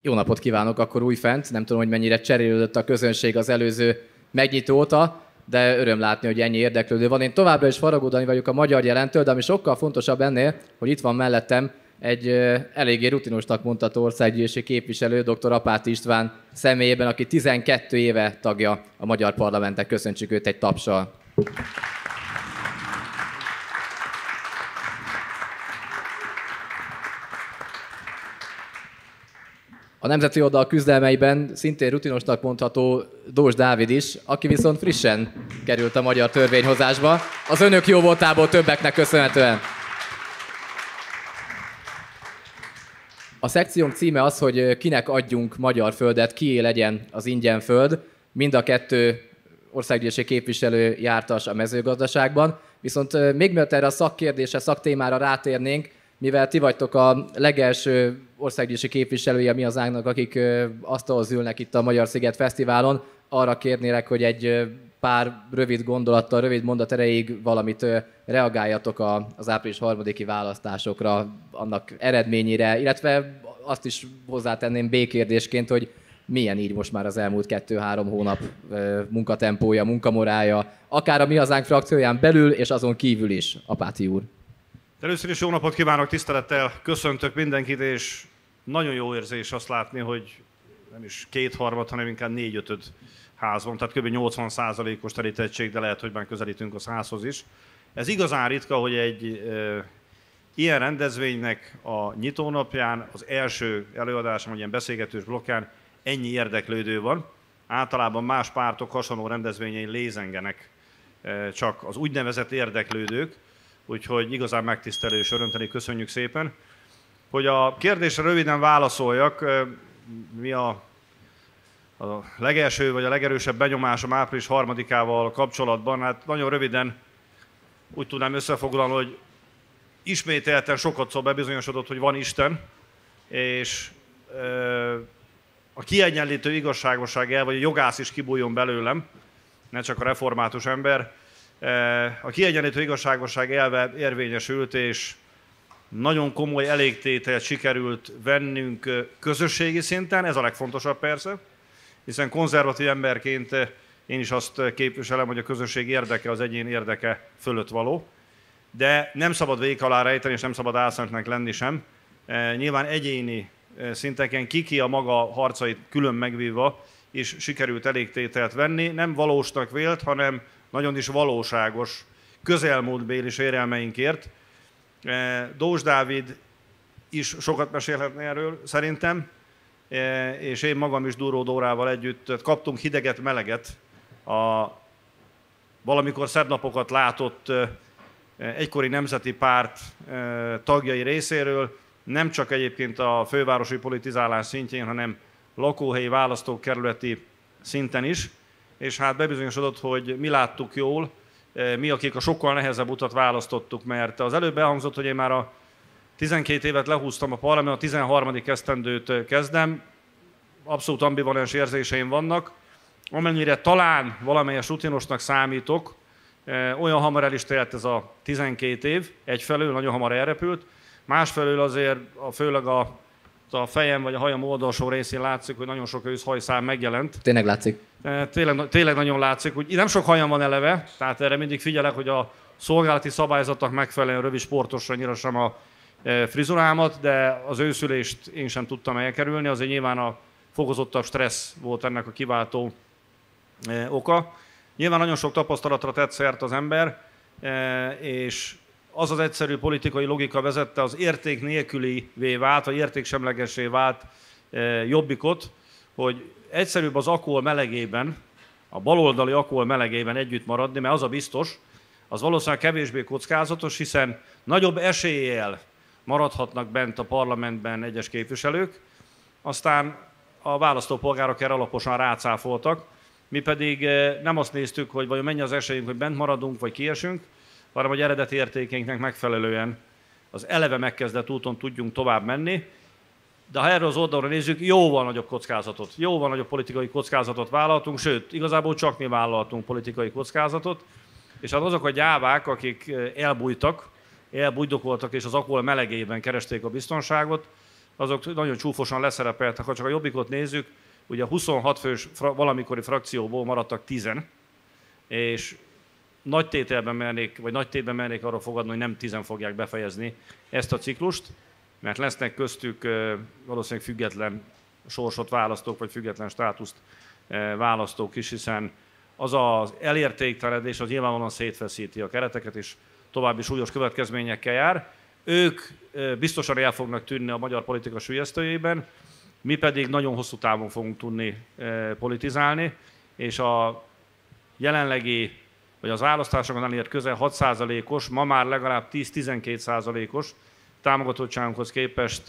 Jó napot kívánok akkor újfent, nem tudom, hogy mennyire cserélődött a közönség az előző megnyitó óta, de öröm látni, hogy ennyi érdeklődő van. Én továbbra is Faragó Dani vagyok a Magyar Jelentől, de ami sokkal fontosabb ennél, hogy itt van mellettem egy eléggé rutinosnak mondható országgyűlési képviselő, dr. Apáti István személyében, aki 12 éve tagja a Magyar Parlamentnek. Köszöntsük őt egy tapssal. A Nemzeti Oldal küzdelmeiben szintén rutinosnak mondható Dós Dávid is, aki viszont frissen került a magyar törvényhozásba, az önök jó voltából többeknek köszönhetően. A szekciónk címe az, hogy kinek adjunk magyar földet, kié legyen az ingyen föld. Mind a kettő országgyűlési képviselő jártas a mezőgazdaságban, viszont még mielőtt erre a szakkérdésre, szaktémára rátérnénk, mivel ti vagytok a legelső országgyűlési képviselője a mi hazánknak, akik asztalhoz ülnek itt a Magyar Sziget Fesztiválon, arra kérnélek, hogy egy pár rövid gondolattal, rövid mondat erejéig valamit reagáljatok az április 3-i választásokra, annak eredményére, illetve azt is hozzátenném B-kérdésként, hogy milyen így most már az elmúlt 2-3 hónap munkatempója, munkamorálja, akár a Mi Hazánk frakcióján belül és azon kívül is, Apáti úr. Először is jó napot kívánok, tisztelettel köszöntök mindenkit, és nagyon jó érzés azt látni, hogy nem is 2/3, hanem inkább 4/5 ház van, tehát kb. 80%-os terítettség, de lehet, hogy már közelítünk a 100-hoz is. Ez igazán ritka, hogy egy ilyen rendezvénynek a nyitónapján, az első előadáson, vagy ilyen beszélgetős blokkján ennyi érdeklődő van. Általában más pártok hasonló rendezvényein lézengenek csak az úgynevezett érdeklődők, úgyhogy igazán megtisztelő és örömteli, köszönjük szépen. Hogy a kérdésre röviden válaszoljak, mi a legelső vagy a legerősebb benyomásom április 3-ával kapcsolatban, hát nagyon röviden úgy tudnám összefoglalni, hogy ismételten sokat bebizonyosodott, hogy van Isten, és a kiegyenlítő igazságosság elve, vagy a jogász is kibújjon belőlem, ne csak a református ember. A kiegyenlítő igazságosság elve érvényesült, és nagyon komoly elégtételt sikerült vennünk közösségi szinten, ez a legfontosabb persze, hiszen konzervatív emberként én is azt képviselem, hogy a közösség érdeke az egyén érdeke fölött való, de nem szabad vék alá rejteni, és nem szabad álszentnek lenni sem. Nyilván egyéni szinteken ki a maga harcait külön megvívva is sikerült elégtételt venni, nem valósnak vélt, hanem nagyon is valóságos közelmúltbéli sérelmeinkért. Dós Dávid is sokat mesélhetne erről szerintem, és én magam is Duró Dórával együtt kaptunk hideget, meleget a valamikor szebb napokat látott egykori Nemzeti Párt tagjai részéről, nem csak egyébként a fővárosi politizálás szintjén, hanem lakóhelyi választókerületi szinten is, és hát bebizonyosodott, hogy mi láttuk jól, mi, akik a sokkal nehezebb utat választottuk, mert az előbb elhangzott, hogy én már a 12 évet lehúztam a parlament, a 13. esztendőt kezdem, abszolút ambivalens érzéseim vannak, amennyire talán valamelyes rutinosnak számítok, olyan hamar el is telt ez a 12 év, egyfelől nagyon hamar elrepült, másfelől azért főleg a fejem vagy a hajam oldalsó részén látszik, hogy nagyon sok őszhajszám megjelent. Tényleg látszik. Tényleg nagyon látszik. Úgy, nem sok hajam van eleve, tehát erre mindig figyelek, hogy a szolgálati szabályzatnak megfelelően rövid sportosra nyirassam a frizurámat, de az őszülést én sem tudtam elkerülni, azért nyilván a fokozottabb stressz volt ennek a kiváltó oka. Nyilván nagyon sok tapasztalatra tett szert az ember, és az az egyszerű politikai logika vezette az érték nélkülivé vált, vagy értéksemlegessé vált Jobbikot, hogy egyszerűbb az alkohol melegében, a baloldali alkohol melegében együtt maradni, mert az a biztos, az valószínűleg kevésbé kockázatos, hiszen nagyobb eséllyel maradhatnak bent a parlamentben egyes képviselők, aztán a választópolgárok erre alaposan rácáfoltak, mi pedig nem azt néztük, hogy vajon mennyi az esélyünk, hogy bent maradunk, vagy kiesünk, hanem hogy eredeti értékeinknek megfelelően az eleve megkezdett úton tudjunk tovább menni. De ha erről az oldalra nézzük, jóval nagyobb kockázatot, jóval nagyobb politikai kockázatot vállaltunk, sőt, igazából csak mi vállaltunk politikai kockázatot, és hát azok a gyávák, akik elbújtak, elbújdokoltak és az alkohol melegében keresték a biztonságot, azok nagyon csúfosan leszerepeltek. Ha csak a Jobbikot nézzük, ugye a 26 fős valamikori frakcióból maradtak 10, és nagy tételben mernék arra fogadni, hogy nem 10 fogják befejezni ezt a ciklust, mert lesznek köztük valószínűleg független sorsot választók, vagy független státuszt választók is, hiszen az az elértéktelenedés az nyilvánvalóan szétfeszíti a kereteket, és további súlyos következményekkel jár. Ők biztosan el fognak tűnni a magyar politika sülyeztőjében, mi pedig nagyon hosszú távon fogunk tudni politizálni, és a jelenlegi, vagy az választásokon elért közel 6%-os, ma már legalább 10-12%-os támogatottságunkhoz képest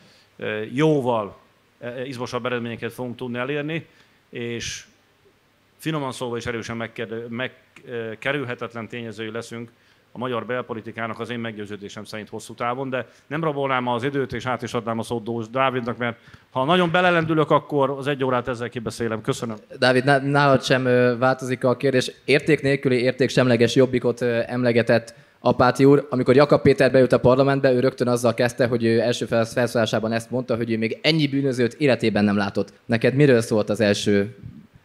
jóval izmosabb eredményeket fogunk tudni elérni, és finoman szólva is erősen megkerülhetetlen tényezői leszünk a magyar belpolitikának, az én meggyőződésem szerint hosszú távon, de nem rabolnám az időt, és át is adnám a szót Dós Dávidnak, mert ha nagyon belelendülök, akkor az 1 órát ezzel kibeszélem. Köszönöm. Dávid, nálad sem változik a kérdés. Érték nélküli, értéksemleges Jobbikot emlegetett Apáti úr. Amikor Jakab Péter bejött a parlamentbe, ő rögtön azzal kezdte, hogy ő első felszólásában ezt mondta, hogy ő még ennyi bűnözőt életében nem látott. Neked miről szólt az első?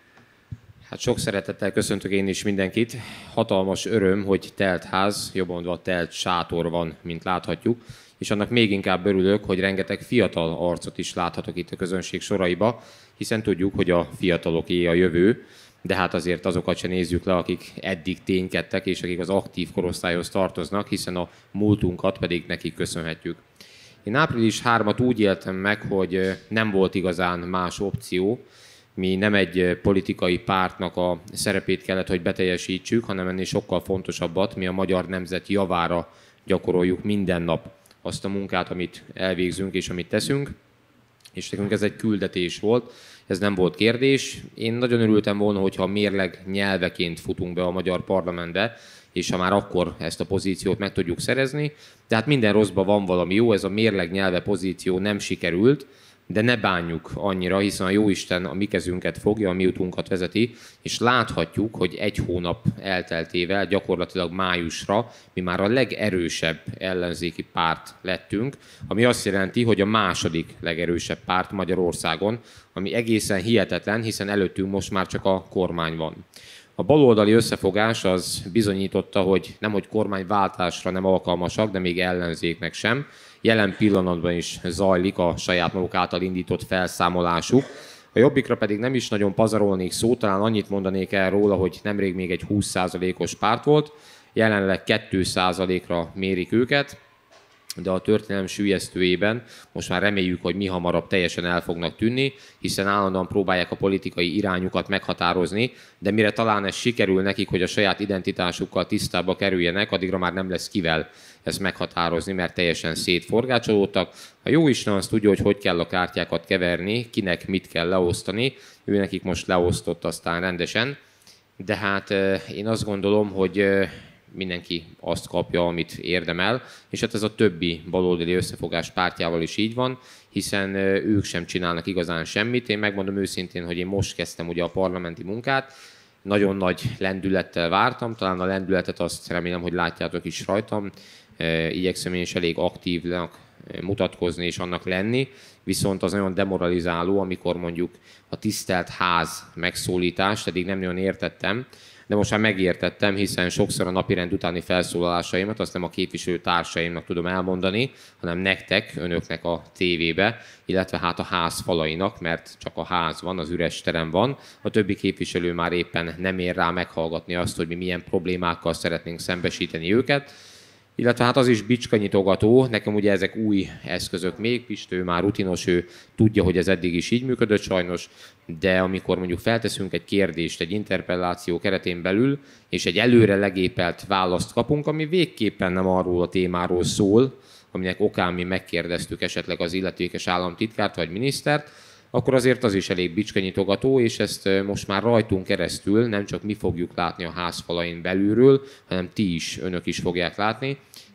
Hát sok szeretettel köszöntök én is mindenkit. Hatalmas öröm, hogy telt ház, jobban mondva telt sátor van, mint láthatjuk, és annak még inkább örülök, hogy rengeteg fiatal arcot is láthatok itt a közönség soraiba, hiszen tudjuk, hogy a fiataloké a jövő, de hát azért azokat se nézzük le, akik eddig ténykedtek, és akik az aktív korosztályhoz tartoznak, hiszen a múltunkat pedig nekik köszönhetjük. Én április 3-at úgy éltem meg, hogy nem volt igazán más opció. Mi nem egy politikai pártnak a szerepét kellett, hogy beteljesítsük, hanem ennél sokkal fontosabbat, mi a magyar nemzet javára gyakoroljuk minden nap azt a munkát, amit elvégzünk és amit teszünk, és nekünk ez egy küldetés volt, ez nem volt kérdés. Én nagyon örültem volna, hogyha mérleg nyelveként futunk be a magyar parlamentbe, és ha már akkor ezt a pozíciót meg tudjuk szerezni, de hát minden rosszban van valami jó, ez a mérleg nyelve pozíció nem sikerült, de ne bánjuk annyira, hiszen a Jóisten a mi kezünket fogja, a mi utunkat vezeti, és láthatjuk, hogy 1 hónap elteltével, gyakorlatilag májusra mi már a legerősebb ellenzéki párt lettünk, ami azt jelenti, hogy a második legerősebb párt Magyarországon, ami egészen hihetetlen, hiszen előttünk most már csak a kormány van. A baloldali összefogás az bizonyította, hogy nemhogy kormányváltásra nem alkalmasak, de még ellenzéknek sem. Jelen pillanatban is zajlik a saját maguk által indított felszámolásuk. A Jobbikra pedig nem is nagyon pazarolnék szó, talán annyit mondanék el róla, hogy nemrég még egy 20%-os párt volt, jelenleg 2%-ra mérik őket, de a történelem süllyesztőjében most már reméljük, hogy mihamarabb teljesen el fognak tűnni, hiszen állandóan próbálják a politikai irányukat meghatározni, de mire talán ez sikerül nekik, hogy a saját identitásukkal tisztába kerüljenek, addigra már nem lesz kivel ezt meghatározni, mert teljesen szétforgácsolódtak. A Jóisten azt tudja, hogy kell a kártyákat keverni, kinek mit kell leosztani, ő nekik most leosztott aztán rendesen, de hát én azt gondolom, hogy mindenki azt kapja, amit érdemel, és hát ez a többi baloldali összefogás pártjával is így van, hiszen ők sem csinálnak igazán semmit. Én megmondom őszintén, hogy én most kezdtem ugye a parlamenti munkát, nagyon nagy lendülettel vártam, talán a lendületet azt remélem, hogy látjátok is rajtam, igyekszem én is elég aktívnak mutatkozni és annak lenni, viszont az nagyon demoralizáló, amikor mondjuk a tisztelt ház megszólítást eddig nem nagyon értettem, de most már megértettem, hiszen sokszor a napirend utáni felszólalásaimat azt nem a képviselő társaimnak tudom elmondani, hanem nektek, önöknek a tévébe, illetve hát a ház falainak, mert csak a ház van, az üres terem van. A többi képviselő már éppen nem ér rá meghallgatni azt, hogy mi milyen problémákkal szeretnénk szembesíteni őket. Illetve hát az is bicskanyitogató, nekem ugye ezek új eszközök még, Pistő már rutinos, ő tudja, hogy ez eddig is így működött sajnos, de amikor mondjuk felteszünk egy kérdést egy interpelláció keretén belül, és egy előre legépelt választ kapunk, ami végképpen nem arról a témáról szól, aminek okán mi megkérdeztük esetleg az illetékes államtitkárt vagy minisztert, akkor azért az is elég bicskanyitogató, és ezt most már rajtunk keresztül nem csak mi fogjuk látni a házfalain belülről, hanem ti is, önök is fogják látni.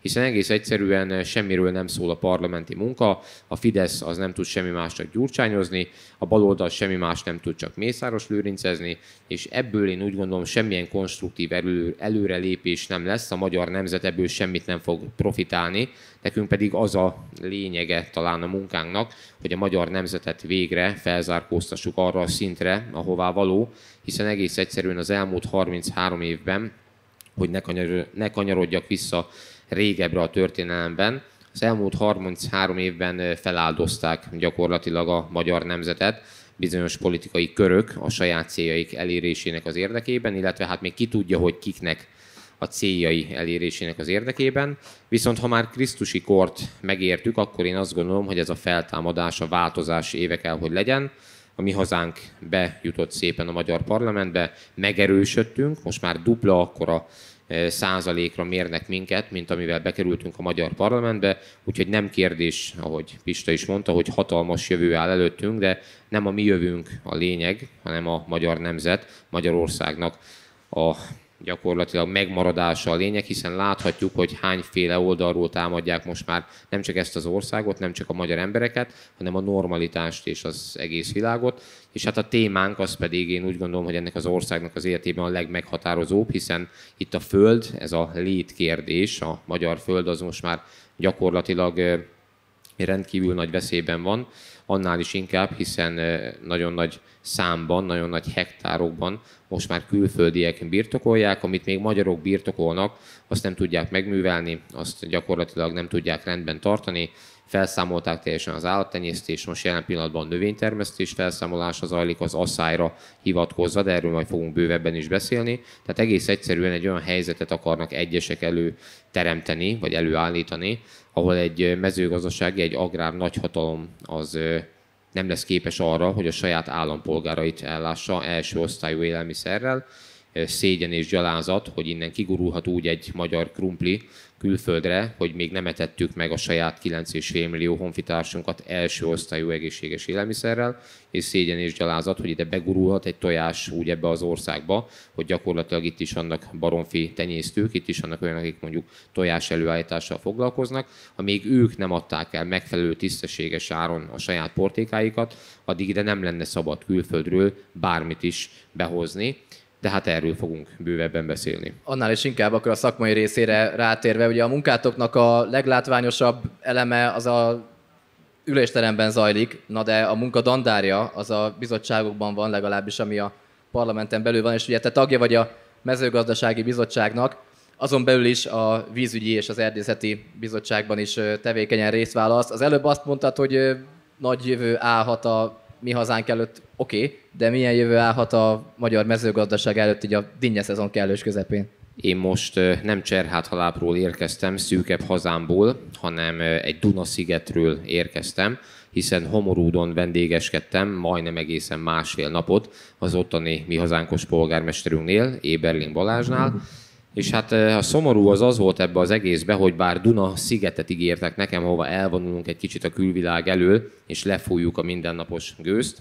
hiszen egész egyszerűen semmiről nem szól a parlamenti munka, a Fidesz az nem tud semmi más csak gyurcsányozni, a baloldal semmi más nem tud csak Mészáros lőrincezni, és ebből én úgy gondolom semmilyen konstruktív előrelépés nem lesz, a magyar nemzet ebből semmit nem fog profitálni, nekünk pedig az a lényege talán a munkánknak, hogy a magyar nemzetet végre felzárkóztassuk arra a szintre, ahová való, hiszen egész egyszerűen az elmúlt 33 évben, hogy ne kanyarodjak vissza régebbre a történelemben, az elmúlt 33 évben feláldozták gyakorlatilag a magyar nemzetet bizonyos politikai körök a saját céljaik elérésének az érdekében, illetve hát még ki tudja, hogy kiknek a céljai elérésének az érdekében. Viszont ha már krisztusi kort megértük, akkor én azt gondolom, hogy ez a feltámadás, a változás éve kell, hogy legyen. A mi hazánk bejutott szépen a magyar parlamentbe, megerősödtünk, most már dupla akkora százalékra mérnek minket, mint amivel bekerültünk a magyar parlamentbe, úgyhogy nem kérdés, ahogy Pista is mondta, hogy hatalmas jövő áll előttünk, de nem a mi jövőnk a lényeg, hanem a magyar nemzet, Magyarországnak a gyakorlatilag megmaradása a lényeg, hiszen láthatjuk, hogy hányféle oldalról támadják most már nem csak ezt az országot, nem csak a magyar embereket, hanem a normalitást és az egész világot. És hát a témánk az pedig én úgy gondolom, hogy ennek az országnak az életében a legmeghatározóbb, hiszen itt a föld, ez a létkérdés, a magyar föld az most már gyakorlatilag rendkívül nagy veszélyben van, annál is inkább, hiszen nagyon nagy számban, nagyon nagy hektárokban most már külföldiek birtokolják, amit még magyarok birtokolnak, azt nem tudják megművelni, azt gyakorlatilag nem tudják rendben tartani. Felszámolták teljesen az állattenyésztés, most jelen pillanatban növénytermesztés felszámolása zajlik az asszályra hivatkozva, de erről majd fogunk bővebben is beszélni. Tehát egész egyszerűen egy olyan helyzetet akarnak egyesek előteremteni, vagy előállítani, ahol egy mezőgazdasági, egy agrár nagyhatalom az nem lesz képes arra, hogy a saját állampolgárait ellássa első osztályú élelmiszerrel. Szégyen és gyalázat, hogy innen kigurulhat úgy egy magyar krumpli külföldre, hogy még nem etettük meg a saját 9,5 millió honfitársunkat első osztályú egészséges élelmiszerrel, és szégyen és gyalázat, hogy ide begurulhat egy tojás úgy ebbe az országba, hogy gyakorlatilag itt is vannak baromfi tenyésztők, itt is vannak olyanok, akik mondjuk tojás előállítással foglalkoznak, amíg ők nem adták el megfelelő tisztességes áron a saját portékáikat, addig ide nem lenne szabad külföldről bármit is behozni. De hát erről fogunk bővebben beszélni. Annál is inkább akkor a szakmai részére rátérve, ugye a munkátoknak a leglátványosabb eleme az a ülésteremben zajlik, na de a munka dandárja az a bizottságokban van, legalábbis ami a parlamenten belül van, és ugye te tagja vagy a mezőgazdasági bizottságnak, azon belül is a vízügyi és az erdészeti bizottságban is tevékenyen részt vállalsz. Az előbb azt mondtad, hogy nagy jövő állhat a mi hazánk előtt, oké, de milyen jövő állhat a magyar mezőgazdaság előtt így a dinnye szezon kellős közepén? Én most nem Cserháthalápról érkeztem, szűkebb hazámból, hanem egy Duna-szigetről érkeztem, hiszen Homorúdon vendégeskedtem majdnem egészen másfél napot az ottani mi hazánkos polgármesterünknél, Éberling Balázsnál. És hát a szomorú az volt ebbe az egészbe, hogy bár Duna-szigetet ígértek nekem, ahova elvonulunk egy kicsit a külvilág elől, és lefújjuk a mindennapos gőzt,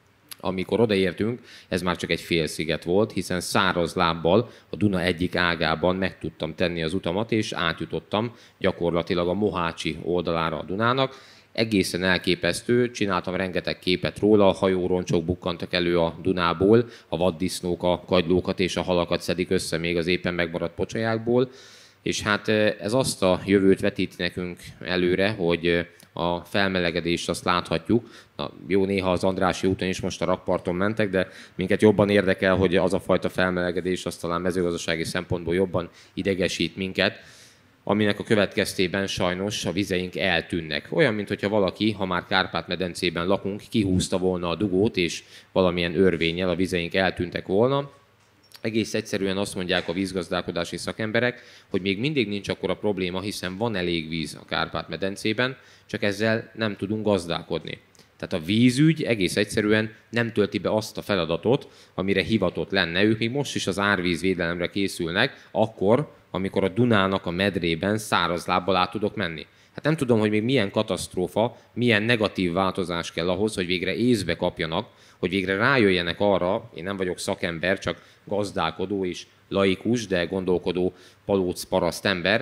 amikor odaértünk, ez már csak egy fél sziget volt, hiszen száraz lábbal a Duna egyik ágában meg tudtam tenni az utamat, és átjutottam gyakorlatilag a Mohácsi oldalára a Dunának. Egészen elképesztő, csináltam rengeteg képet róla, a hajóroncsok bukkantak elő a Dunából, a vaddisznók a kagylókat és a halakat szedik össze még az éppen megmaradt pocsajákból, és hát ez azt a jövőt vetíti nekünk előre, hogy a felmelegedést azt láthatjuk. Na, jó, néha az Andrássy úton is most a rakparton mentek, de minket jobban érdekel, hogy az a fajta felmelegedés az talán mezőgazdasági szempontból jobban idegesít minket, aminek a következtében sajnos a vizeink eltűnnek. Olyan, mintha valaki, ha már Kárpát-medencében lakunk, kihúzta volna a dugót, és valamilyen örvénnyel a vizeink eltűntek volna. Egész egyszerűen azt mondják a vízgazdálkodási szakemberek, hogy még mindig nincs akkora probléma, hiszen van elég víz a Kárpát-medencében, csak ezzel nem tudunk gazdálkodni. Tehát a vízügy egész egyszerűen nem tölti be azt a feladatot, amire hivatott lenne. Ők még most is az árvízvédelemre készülnek, akkor, amikor a Dunának a medrében száraz lábbal át tudok menni. Hát nem tudom, hogy még milyen katasztrófa, milyen negatív változás kell ahhoz, hogy végre észbe kapjanak, hogy végre rájöjjenek arra, én nem vagyok szakember, csak gazdálkodó és laikus, de gondolkodó palóc paraszt ember,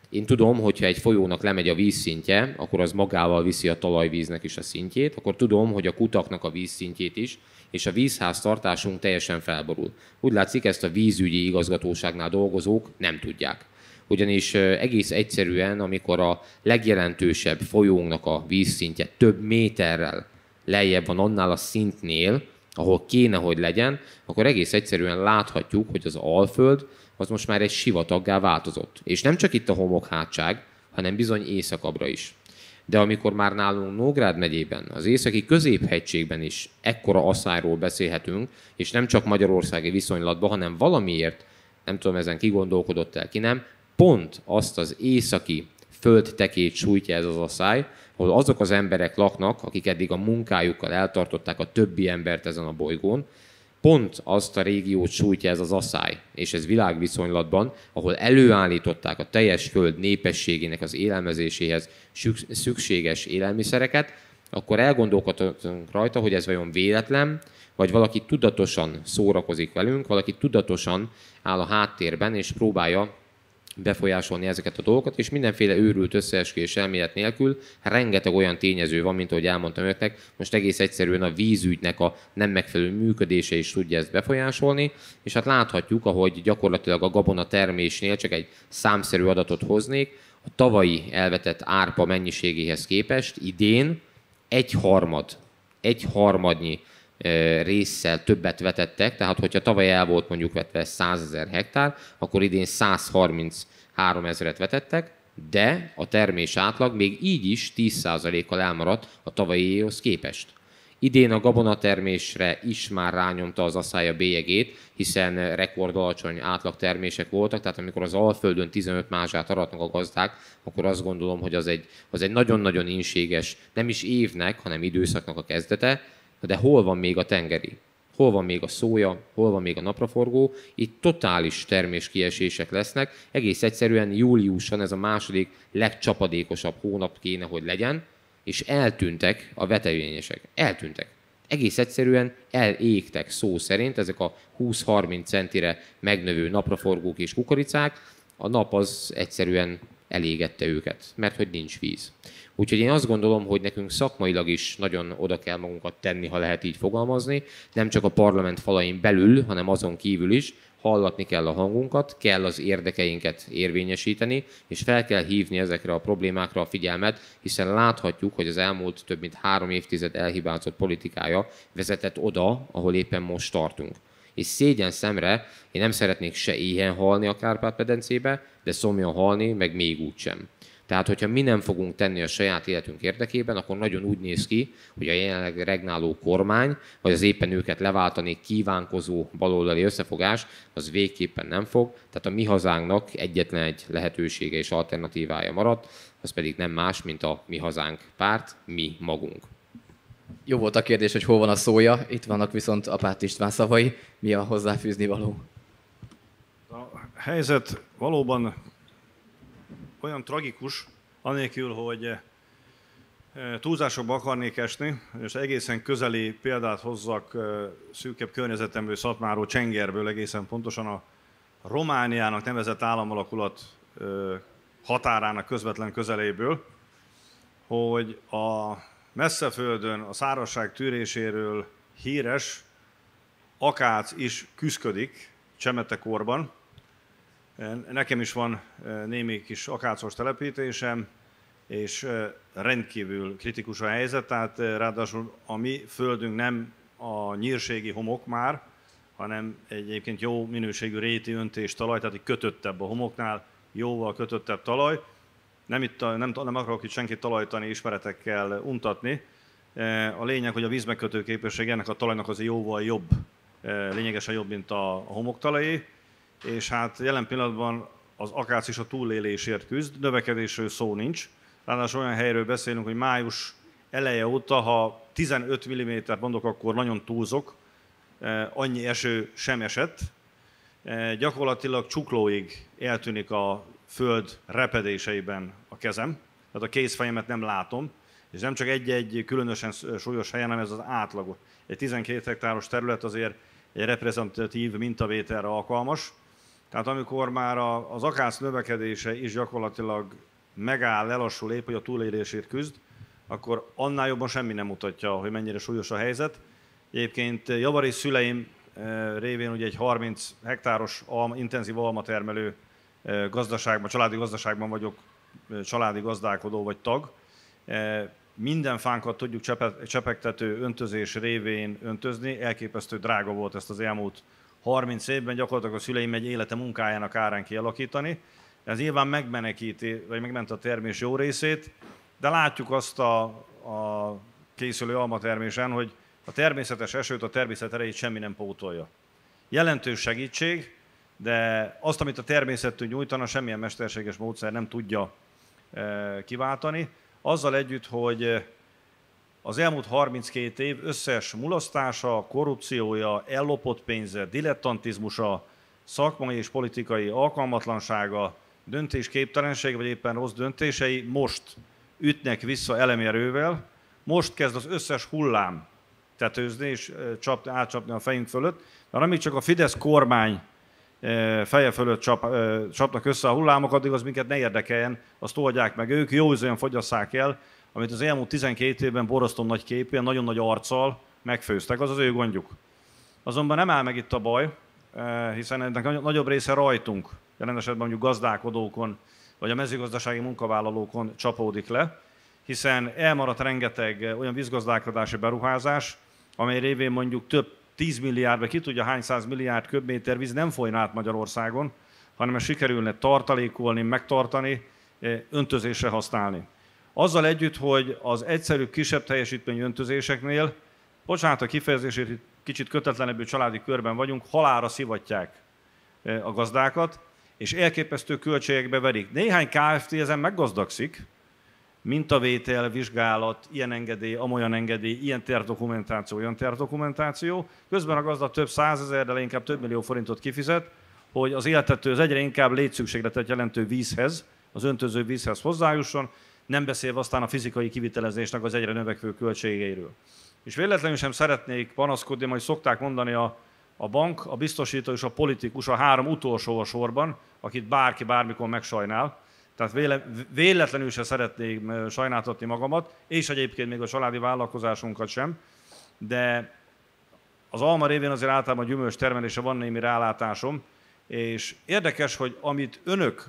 Én tudom, hogyha egy folyónak lemegy a vízszintje, akkor az magával viszi a talajvíznek is a szintjét, akkor tudom, hogy a kutaknak a vízszintjét is, és a vízháztartásunk teljesen felborul. Úgy látszik, ezt a vízügyi igazgatóságnál dolgozók nem tudják. Ugyanis egész egyszerűen, amikor a legjelentősebb folyónknak a vízszintje több méterrel lejjebb van annál a szintnél, ahol kéne, hogy legyen, akkor egész egyszerűen láthatjuk, hogy az Alföld az most már egy sivataggá változott. És nem csak itt a homokhátság, hanem bizony északabbra is. De amikor már nálunk Nógrád megyében, az északi középhegységben is ekkora asszályról beszélhetünk, és nem csak magyarországi viszonylatban, hanem valamiért, nem tudom ezen ki gondolkodott el, ki nem, pont azt az északi földtekét sújtja ez az asszály, ahol azok az emberek laknak, akik eddig a munkájukkal eltartották a többi embert ezen a bolygón, pont azt a régiót sújtja ez az asszály, és ez világviszonylatban, ahol előállították a teljes föld népességének az élelmezéséhez szükséges élelmiszereket, akkor elgondolkodhatunk rajta, hogy ez vajon véletlen, vagy valaki tudatosan szórakozik velünk, valaki tudatosan áll a háttérben, és próbálja befolyásolni ezeket a dolgokat, és mindenféle őrült összeesküvés elmélet nélkül rengeteg olyan tényező van, mint ahogy elmondtam önöknek, most egész egyszerűen a vízügynek a nem megfelelő működése is tudja ezt befolyásolni, és hát láthatjuk, ahogy gyakorlatilag a gabona termésnél csak egy számszerű adatot hoznék, a tavalyi elvetett árpa mennyiségéhez képest idén egyharmadnyi résszel többet vetettek, tehát hogyha tavaly el volt mondjuk vetve 100 000 hektár, akkor idén 133 000-et vetettek, de a termés átlag még így is 10%-kal elmaradt a tavalyihoz képest. Idén a gabonatermésre is már rányomta az asszály a bélyegét, hiszen rekordalacsony átlagtermések voltak, tehát amikor az Alföldön 15 mázsát aratnak a gazdák, akkor azt gondolom, hogy az egy nagyon-nagyon inséges, nem is évnek, hanem időszaknak a kezdete. De hol van még a tengeri? Hol van még a szója? Hol van még a napraforgó? Itt totális terméskiesések lesznek. Egész egyszerűen júliuson ez a második legcsapadékosabb hónap kéne, hogy legyen, és eltűntek a vetevényesek. Eltűntek. Egész egyszerűen elégtek szó szerint ezek a 20-30 centire megnövő napraforgók és kukoricák. A nap az egyszerűen elégette őket, mert hogy nincs víz. Úgyhogy én azt gondolom, hogy nekünk szakmailag is nagyon oda kell magunkat tenni, ha lehet így fogalmazni, nem csak a parlament falain belül, hanem azon kívül is, hallatni kell a hangunkat, kell az érdekeinket érvényesíteni, és fel kell hívni ezekre a problémákra a figyelmet, hiszen láthatjuk, hogy az elmúlt több mint 3 évtized elhibázott politikája vezetett oda, ahol éppen most tartunk. És szégyen szemre én nem szeretnék se éhen halni a Kárpát-medencébe, de szomjan halni, meg még úgysem. Tehát, hogyha mi nem fogunk tenni a saját életünk érdekében, akkor nagyon úgy néz ki, hogy a jelenleg regnáló kormány, vagy az éppen őket leváltani kívánkozó baloldali összefogás, az végképpen nem fog. Tehát a mi hazánknak egyetlen egy lehetősége és alternatívája maradt, az pedig nem más, mint a Mi Hazánk párt, mi magunk. Jó volt a kérdés, hogy hol van a szója, itt vannak viszont Apát István szavai. Mi a hozzáfűzni való? A helyzet valóban olyan tragikus, anélkül, hogy túlzásokba akarnék esni, és egészen közeli példát hozzak szűkebb környezetemből, Szatmáról, Csengerből, egészen pontosan a Romániának nevezett államalakulat határának közvetlen közeléből, hogy a Messzeföldön a szárazság tűréséről híres akác is küszködik Csemetekorban. Nekem is van némi kis akácos telepítésem, és rendkívül kritikus a helyzet, tehát ráadásul a mi földünk nem a nyírségi homok már, hanem egyébként jó minőségű réti öntés talaj, tehát egy kötöttebb a homoknál, jóval kötöttebb talaj. Nem akarok itt senkit talajtani ismeretekkel untatni. A lényeg, hogy a vízmegkötő képesség ennek a talajnak az jóval jobb, lényegesen jobb, mint a homoktalajé. És hát jelen pillanatban az akác is a túlélésért küzd, növekedésről szó nincs. Ráadásul olyan helyről beszélünk, hogy május eleje óta, ha 15 mm mondok, akkor nagyon túlzok, annyi eső sem esett. Gyakorlatilag csuklóig eltűnik a föld repedéseiben a kezem, tehát a kézfejemet nem látom, és nem csak egy-egy különösen súlyos helyen, hanem ez az átlag. Egy 12 hektáros terület azért egy reprezentatív mintavételre alkalmas, Tehát amikor már az akác növekedése is gyakorlatilag megáll, lelassul, épp hogy a túlélésért küzd, akkor annál jobban semmi nem mutatja, hogy mennyire súlyos a helyzet. Egyébként javarészt szüleim révén ugye egy 30 hektáros intenzív almatermelő gazdaságban, családi gazdaságban vagyok családi gazdálkodó vagy tag. Minden fánkat tudjuk csepegtető öntözés révén öntözni. Elképesztő drága volt ezt az elmúlt 30 évben, gyakorlatilag a szüleim egy élete munkájának árán kialakítani. Ez nyilván megmenekíti, vagy megment a termés jó részét, de látjuk azt a készülő almatermésen, hogy a természetes esőt, a természet erejét semmi nem pótolja. Jelentős segítség, de azt, amit a természet tud nyújtani, semmilyen mesterséges módszer nem tudja kiváltani. Azzal együtt, hogy az elmúlt 32 év összes mulasztása, korrupciója, ellopott pénze, dilettantizmusa, szakmai és politikai alkalmatlansága, döntésképtelensége, vagy éppen rossz döntései most ütnek vissza elemi erővel, most kezd az összes hullám tetőzni és átcsapni a fejünk fölött, mert amíg csak a Fidesz kormány feje fölött csapnak össze a hullámok, addig az minket ne érdekeljen, azt oldják meg ők, jó üzően fogyasszák el, amit az elmúlt 12 évben borzasztó nagy képén, nagyon nagy arccal megfőztek, az az ő gondjuk. Azonban nem áll meg itt a baj, hiszen ennek nagyobb része rajtunk, jelen esetben mondjuk gazdálkodókon, vagy a mezőgazdasági munkavállalókon csapódik le, hiszen elmaradt rengeteg olyan vízgazdálkodási beruházás, amely révén mondjuk több 10 milliárd, vagy ki tudja hány 100 milliárd köbméter víz nem folyna át Magyarországon, hanem ezt sikerülne tartalékolni, megtartani, öntözésre használni. Azzal együtt, hogy az egyszerűbb, kisebb teljesítményű öntözéseknél, bocsánat a kifejezésért, kicsit kötetlenebbű családi körben vagyunk, halálra szivatják a gazdákat, és elképesztő költségekbe verik. Néhány Kft. Ezen meggazdagszik, mintavétel, vizsgálat, ilyen engedély, amolyan engedély, ilyen tervdokumentáció, olyan tervdokumentáció. Közben a gazda több 100 000, de inkább több millió forintot kifizet, hogy az éltető, az egyre inkább létszükségletet jelentő vízhez, az öntöző vízhez hozzájusson, nem beszélve aztán a fizikai kivitelezésnek az egyre növekvő költségeiről. És véletlenül sem szeretnék panaszkodni, majd szokták mondani a bank, a biztosító és a politikus a három utolsó a sorban, akit bárki bármikor megsajnál. Tehát véletlenül sem szeretnék sajnáltatni magamat, és egyébként még a családi vállalkozásunkat sem, de az alma révén azért általában a gyümölcs termelése van némi rálátásom, és érdekes, hogy amit önök,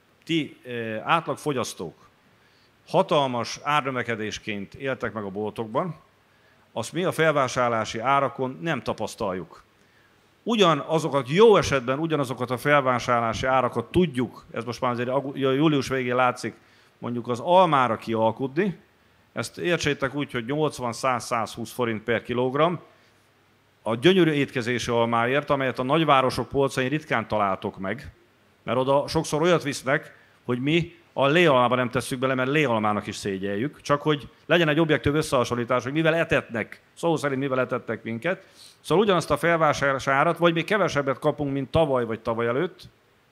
ti átlagfogyasztók hatalmas árnövekedésként éltek meg a boltokban, azt mi a felvásárlási árakon nem tapasztaljuk. Ugyanazokat, jó esetben ugyanazokat a felvásárlási árakat tudjuk, ez most már azért július végén látszik, mondjuk az almára kialkudni, ezt értsétek úgy, hogy 80-100-120 forint per kilogramm, a gyönyörű étkezési almáért, amelyet a nagyvárosok polcain ritkán találtok meg, mert oda sokszor olyat visznek, hogy mi a léalmába nem tesszük bele, mert léalmának is szégyeljük, csak hogy legyen egy objektív összehasonlítás, hogy mivel etetnek, szó szerint mivel etettek minket. Szóval ugyanazt a felvásárlási árat, vagy még kevesebbet kapunk, mint tavaly vagy tavaly előtt,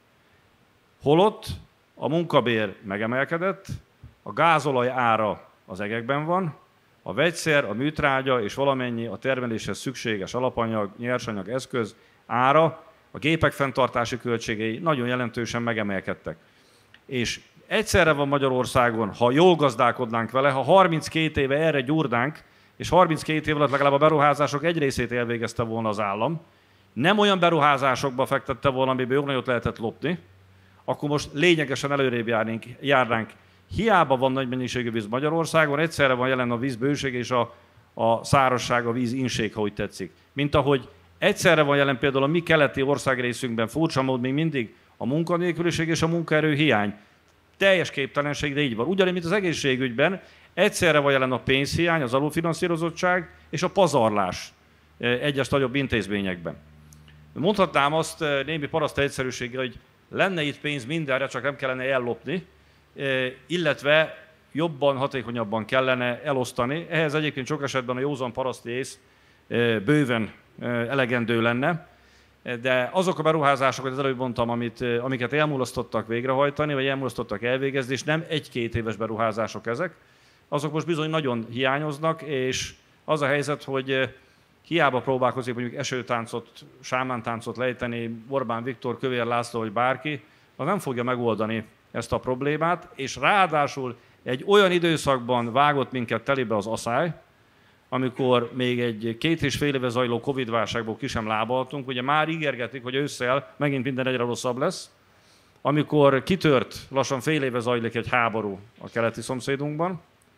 holott a munkabér megemelkedett, a gázolaj ára az egekben van, a vegyszer, a műtrágya és valamennyi a termeléshez szükséges alapanyag, nyersanyag, eszköz ára, a gépek fenntartási költségei nagyon jelentősen megemelkedtek. És egyszerre van Magyarországon, ha jól gazdálkodnánk vele, ha 32 éve erre gyúrnánk, és 32 év alatt legalább a beruházások egy részét elvégezte volna az állam, nem olyan beruházásokba fektette volna, amiből jó nagyot lehetett lopni, akkor most lényegesen előrébb járnánk. Hiába van nagy mennyiségű víz Magyarországon, egyszerre van jelen a vízbőség és a szárazság, a víz inség, ha úgy tetszik. Mint ahogy egyszerre van jelen például a mi keleti országrészünkben furcsa mód még mindig a munkanélküliség és a munkaerő hiány. Teljes képtelenség, de így van. Ugyanígy, mint az egészségügyben, egyszerre van jelen a pénzhiány, az alulfinanszírozottság és a pazarlás egyes nagyobb intézményekben. Mondhatnám azt némi paraszt egyszerűséggel, hogy lenne itt pénz mindenre, csak nem kellene ellopni, illetve jobban, hatékonyabban kellene elosztani. Ehhez egyébként sok esetben a józan paraszti ész bőven elegendő lenne, de azok a beruházások, az előbb mondtam, amiket elmulasztottak végrehajtani, vagy elmulasztottak elvégezni, és nem 1-2 éves beruházások ezek, azok most bizony nagyon hiányoznak, és az a helyzet, hogy hiába próbálkozik mondjuk esőtáncot, sámántáncot lejteni Orbán Viktor, Kövér László vagy bárki, az nem fogja megoldani ezt a problémát, és ráadásul egy olyan időszakban vágott minket telibe az aszály, amikor még egy 2,5 éve zajló Covid-válságból ki sem lábaltunk, ugye már ígérgetik, hogy ősszel megint minden egyre rosszabb lesz, amikor kitört, lassan fél éve zajlik egy háború a keleti szomszédunkban,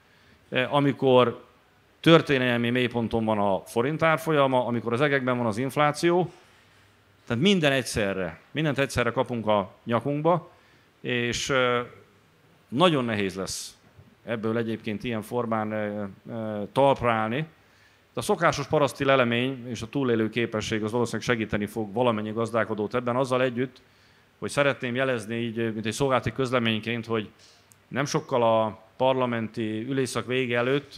amikor történelmi mélyponton van a forint árfolyama, amikor az egekben van az infláció, tehát mindent egyszerre kapunk a nyakunkba, és nagyon nehéz lesz ebből egyébként ilyen formán talpra állni. De a szokásos paraszti lelemény és a túlélő képesség az valószínűleg segíteni fog valamennyi gazdálkodót ebben, azzal együtt, hogy szeretném jelezni így, mint egy szolgálati közleményként, hogy nem sokkal a parlamenti ülésszak vége előtt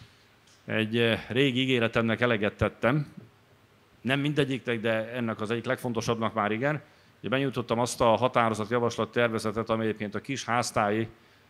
egy régi ígéretemnek eleget tettem. Nem mindegyiknek, de ennek az egyik legfontosabbnak már igen. Ugye benyújtottam azt a határozatjavaslat tervezetet, ami egyébként a kis háztáji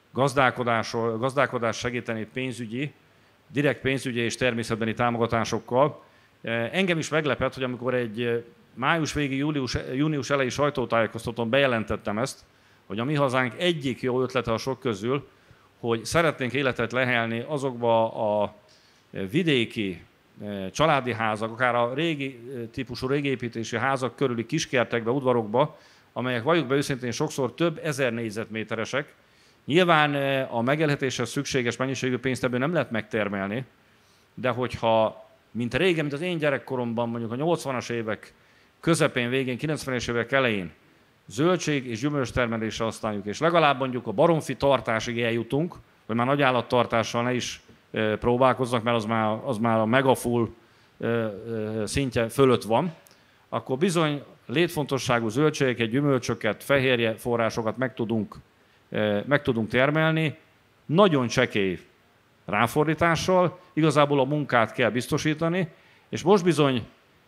gazdálkodás segíteni pénzügyi, direkt pénzügyi és természetbeni támogatásokkal. Engem is meglepett, hogy amikor egy május végi, június elejé sajtótájékoztatón bejelentettem ezt, hogy a Mi Hazánk egyik jó ötlete a sok közül, hogy szeretnénk életet lehelni azokba a vidéki családi házak, akár a régi típusú régépítési házak körüli kiskertekbe, udvarokba, amelyek valljuk be őszintén sokszor több ezer négyzetméteresek. Nyilván a megélhetéshez szükséges mennyiségű pénzt ebből nem lehet megtermelni, de hogyha, mint régen, mint az én gyerekkoromban, mondjuk a 80-as évek közepén, végén, 90-es évek elején zöldség és gyümölcstermelésre használjuk, és legalább mondjuk a baromfi tartásig eljutunk, vagy már nagy állattartással ne is próbálkoznak, mert az már a megafull szintje fölött van, akkor bizony létfontosságú zöldségeket, gyümölcsöket, fehérje forrásokat meg tudunk termelni, nagyon csekély ráfordítással, igazából a munkát kell biztosítani, és most bizony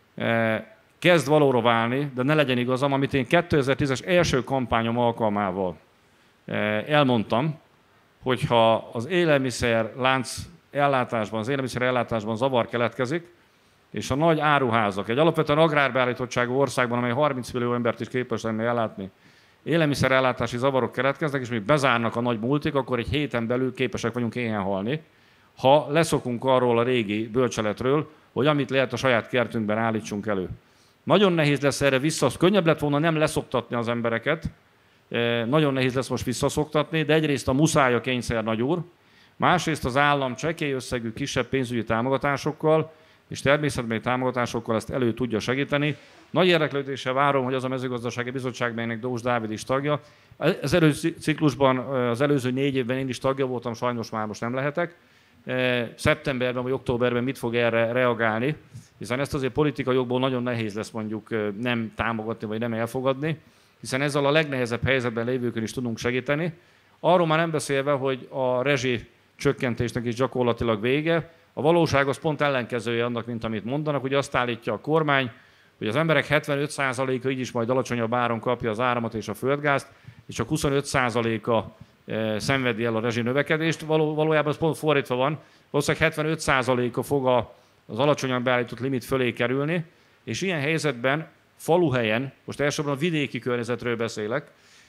kezd valóra válni, de ne legyen igazam, amit én 2010-es első kampányom alkalmával elmondtam, hogyha az élelmiszerlánc ellátásban, az élelmiszer ellátásban zavar keletkezik, és a nagy áruházak, egy alapvetően agrárbeállítottságú országban, amely 30 millió embert is képes lenne ellátni, élelmiszerellátási zavarok keletkeznek, és még bezárnak a nagy multik, akkor egy héten belül képesek vagyunk éhen halni, ha leszokunk arról a régi bölcseletről, hogy amit lehet a saját kertünkben állítsunk elő. Nagyon nehéz lesz erre könnyebb lett volna nem leszoktatni az embereket, nagyon nehéz lesz most visszaszoktatni, de egyrészt a muszáj a kényszer nagyúr, másrészt az állam csekély összegű kisebb pénzügyi támogatásokkal és természetbeni támogatásokkal ezt elő tudja segíteni. Nagy érdeklődéssel várom, hogy az a mezőgazdasági bizottság, melynek Dós Dávid is tagja. Az előző ciklusban, az előző 4 évben én is tagja voltam, sajnos már most nem lehetek. Szeptemberben vagy októberben mit fog erre reagálni, hiszen ezt azért politikai jogból nagyon nehéz lesz mondjuk nem támogatni vagy nem elfogadni, hiszen ezzel a legnehezebb helyzetben lévőkön is tudunk segíteni. Arról már nem beszélve, hogy a rezsi csökkentésnek is gyakorlatilag vége. A valóság az pont ellenkezője annak, mint amit mondanak, hogy azt állítja a kormány, hogy az emberek 75%-a így is majd alacsonyabb áron kapja az áramot és a földgázt, és csak 25%-a szenvedi el a rezsi növekedést. Valójában ez pont fordítva van. Valószínűleg 75%-a fog az alacsonyan beállított limit fölé kerülni, és ilyen helyzetben faluhelyen, most elsősorban a vidéki környezetről beszélek,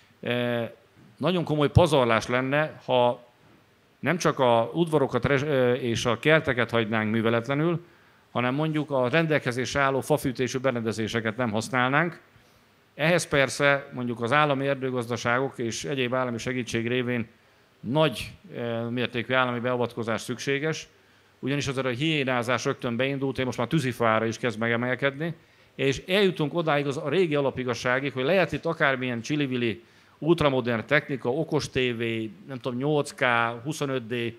nagyon komoly pazarlás lenne, ha nem csak a udvarokat és a kerteket hagynánk műveletlenül, hanem mondjuk a rendelkezésre álló fafűtésű berendezéseket nem használnánk. Ehhez persze mondjuk az állami erdőgazdaságok és egyéb állami segítség révén nagy mértékű állami beavatkozás szükséges, ugyanis azért a hiénázás rögtön beindult, és most már tűzifára is kezd megemelkedni, és eljutunk odáig a régi alapigazságig, hogy lehet itt akármilyen csili-vili ultramodern technika, okos tévé, nem tudom, 8K, 25D,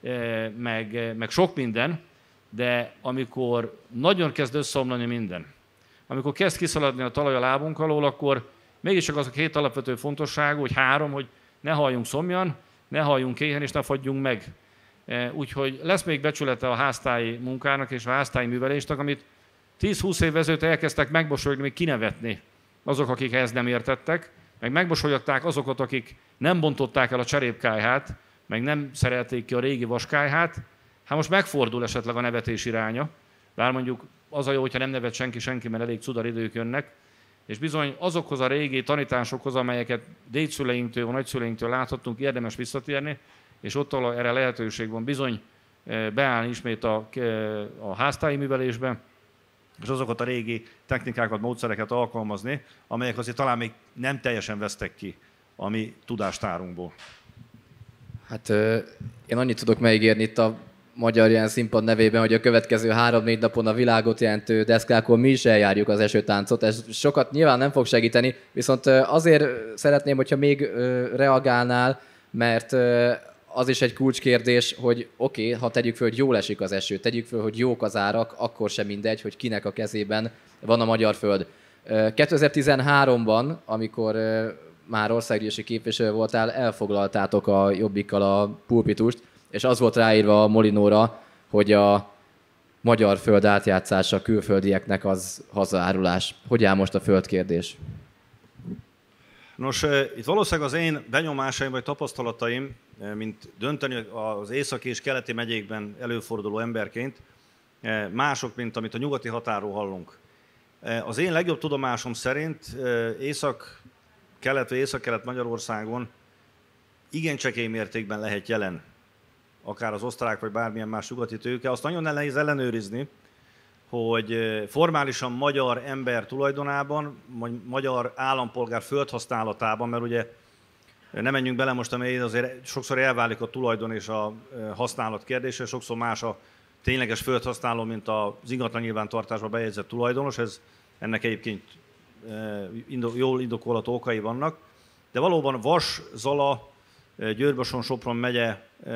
meg sok minden, de amikor nagyon kezd összeomlani minden, amikor kezd kiszaladni a talaj a lábunk alól, akkor mégiscsak az a 2 alapvető fontosságú, hogy 3, hogy ne halljunk szomjan, ne halljunk éhen és ne fagyjunk meg. Úgyhogy lesz még becsülete a háztáji munkának és a háztáji művelésnek, amit 10-20 év ezelőtt elkezdtek megmosolyogni, még kinevetni azok, akik ehhez nem értettek, meg megmosolyogták azokat, akik nem bontották el a cserépkályhát, meg nem szerelték ki a régi vaskályhát. Hát most megfordul esetleg a nevetés iránya, bár mondjuk az a jó, hogyha nem nevet senki, mert elég cudar idők jönnek, és bizony azokhoz a régi tanításokhoz, amelyeket dédszüleinktől vagy nagyszüleinktől láthattunk, érdemes visszatérni, és ott, ahol erre lehetőség van, bizony beállni ismét a háztáji művelésbe, és azokat a régi technikákat, módszereket alkalmazni, amelyek azért talán még nem teljesen vesztek ki a mi tudástárunkból. Hát én annyit tudok megígérni itt a Magyar Jelen Színpad nevében, hogy a következő 3-4 napon a világot jelentő deszkákon mi is eljárjuk az esőtáncot. Ez sokat nyilván nem fog segíteni, viszont azért szeretném, hogyha még reagálnál, mert az is egy kulcskérdés, hogy oké, ha tegyük föl, hogy jól esik az eső, tegyük föl, hogy jók az árak, akkor sem mindegy, hogy kinek a kezében van a magyar föld. 2013-ban, amikor már országgyűlési képviselő voltál, elfoglaltátok a Jobbikkal a pulpitust, és az volt ráírva a Molinóra, hogy a magyar föld átjátszása külföldieknek az hazaárulás. Hogy áll most a földkérdés? Nos, itt valószínűleg az én benyomásaim vagy tapasztalataim, mint dönteni az északi és keleti megyékben előforduló emberként, mások, mint amit a nyugati határól hallunk. Az én legjobb tudomásom szerint észak-kelet vagy észak-kelet Magyarországon igen csekély mértékben lehet jelen, akár az osztrák vagy bármilyen más nyugati tőke. Azt nagyon nehéz ellenőrizni, hogy formálisan magyar ember tulajdonában, vagy magyar állampolgár földhasználatában, mert ugye nem menjünk bele most, amely azért sokszor elválik a tulajdon és a használat kérdése, sokszor más a tényleges földhasználó, mint az ingatlan nyilvántartásba bejegyzett tulajdonos, ennek egyébként jól indokolható okai vannak, de valóban Vas, Zala, Győr-Bason-Sopron megye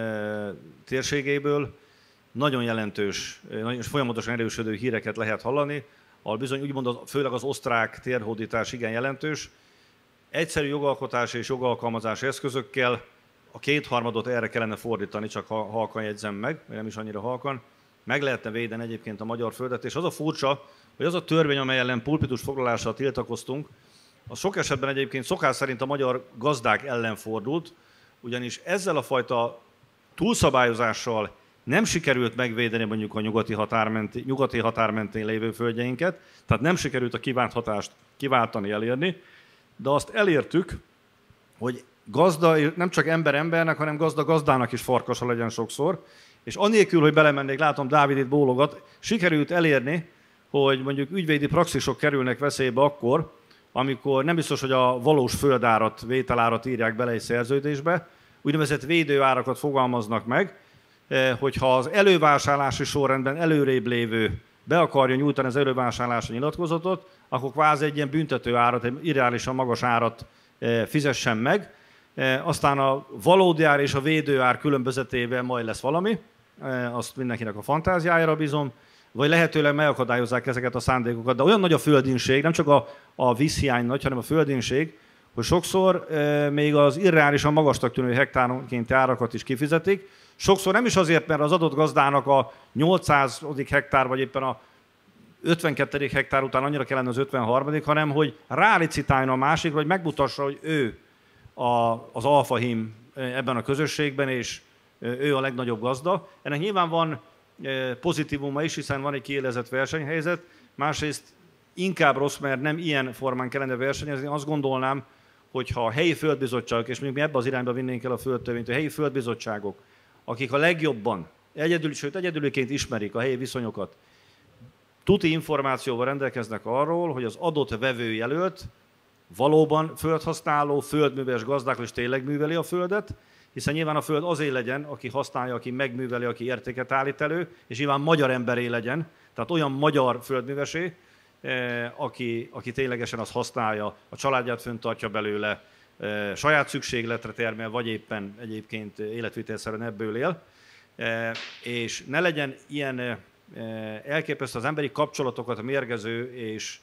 térségéből nagyon jelentős, és folyamatosan erősödő híreket lehet hallani, ahol bizony úgymond főleg az osztrák térhódítás igen jelentős. Egyszerű jogalkotási és jogalkalmazási eszközökkel a 2/3 erre kellene fordítani, csak halkan jegyzem meg, vagy nem is annyira halkan, meg lehetne védeni egyébként a magyar földet, és az a furcsa, hogy az a törvény, amely ellen pulpitus foglalással tiltakoztunk, az sok esetben egyébként szokás szerint a magyar gazdák ellen fordult, ugyanis ezzel a fajta túlszabályozással nem sikerült megvédeni mondjuk a nyugati határ mentén lévő földjeinket, tehát nem sikerült a kívánt hatást kiváltani, elérni, de azt elértük, hogy gazda, nem csak ember embernek, hanem gazda gazdának is farkasa legyen sokszor, és anélkül, hogy belemennék, látom Dávid itt bólogat, sikerült elérni, hogy mondjuk ügyvédi praxisok kerülnek veszélybe akkor, amikor nem biztos, hogy a valós földárat, vételárat írják bele egy szerződésbe, úgynevezett védőárakat fogalmaznak meg, hogyha az elővásárlási sorrendben előrébb lévő be akarja nyújtani az elővásárlási nyilatkozatot, akkor kvázi egy ilyen büntető árat, egy irreálisan magas árat fizessen meg. Aztán a valódi ár és a védőár különbözetével majd lesz valami, azt mindenkinek a fantáziájára bízom, vagy lehetőleg megakadályozzák ezeket a szándékokat. De olyan nagy a földinség, nem csak a vízhiány nagy, hanem a földinség, hogy sokszor még az irreálisan magasnak tűnő hektáronkénti árakat is kifizetik. Sokszor nem is azért, mert az adott gazdának a 800. hektár, vagy éppen a 52. hektár után annyira kellene az 53., hanem hogy rálicitáljon a másikra, hogy megmutassa, hogy ő az alfahím ebben a közösségben, és ő a legnagyobb gazda. Ennek nyilván van pozitívuma is, hiszen van egy kiélezett versenyhelyzet, másrészt inkább rossz, mert nem ilyen formán kellene versenyezni. Azt gondolnám, hogyha a helyi földbizottságok, és mondjuk mi ebbe az irányba vinnénk el a földtörvényt, a helyi földbizottságok, akik a legjobban, egyedüliként ismerik a helyi viszonyokat, tuti információval rendelkeznek arról, hogy az adott vevőjelölt valóban földhasználó, földműveles gazdálkodó és tényleg műveli a földet, hiszen nyilván a föld azért legyen, aki használja, aki megműveli, aki értéket állít elő, és nyilván magyar emberé legyen, tehát olyan magyar földművesé, aki ténylegesen azt használja, a családját fenntartja belőle, saját szükségletre termel, vagy éppen egyébként életvitelszerűen ebből él, és ne legyen ilyen elképesztő az emberi kapcsolatokat mérgező és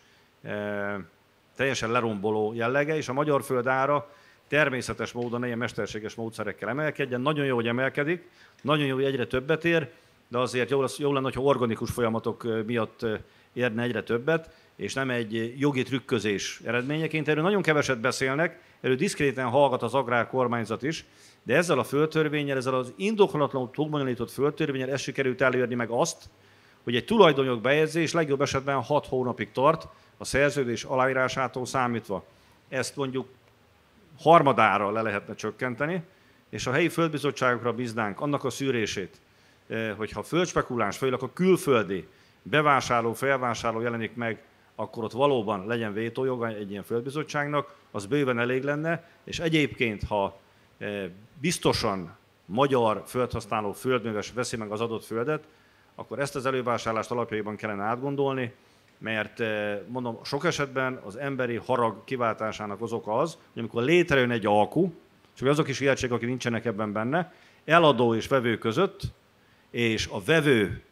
teljesen leromboló jellege, és a magyar föld ára természetes módon, ilyen mesterséges módszerekkel emelkedjen. Nagyon jó, hogy emelkedik, nagyon jó, hogy egyre többet ér, de azért jó lenne, hogyha organikus folyamatok miatt érne egyre többet, és nem egy jogi trükközés eredményeként. Erről nagyon keveset beszélnek, erről diszkréten hallgat az agrárkormányzat is, de ezzel a földtörvénnyel, ezzel az indokolatlanul túlbonyolított földtörvénnyel ez sikerült elérni meg azt, hogy egy tulajdonjog bejegyzés legjobb esetben 6 hónapig tart a szerződés aláírásától számítva. Ezt mondjuk harmadára le lehetne csökkenteni, és a helyi földbizottságokra bíznánk annak a szűrését, hogyha földspekuláns, főleg a külföldi bevásárló, felvásárló jelenik meg, akkor ott valóban legyen vétójoga egy ilyen földbizottságnak, az bőven elég lenne, és egyébként, ha biztosan magyar földhasználó földműves veszi meg az adott földet, akkor ezt az elővásárlást alapjaiban kellene átgondolni, mert mondom, sok esetben az emberi harag kiváltásának az oka az, hogy amikor létrejön egy alku, és azok is illetségek, akik nincsenek ebben benne, eladó és vevő között, és a vevő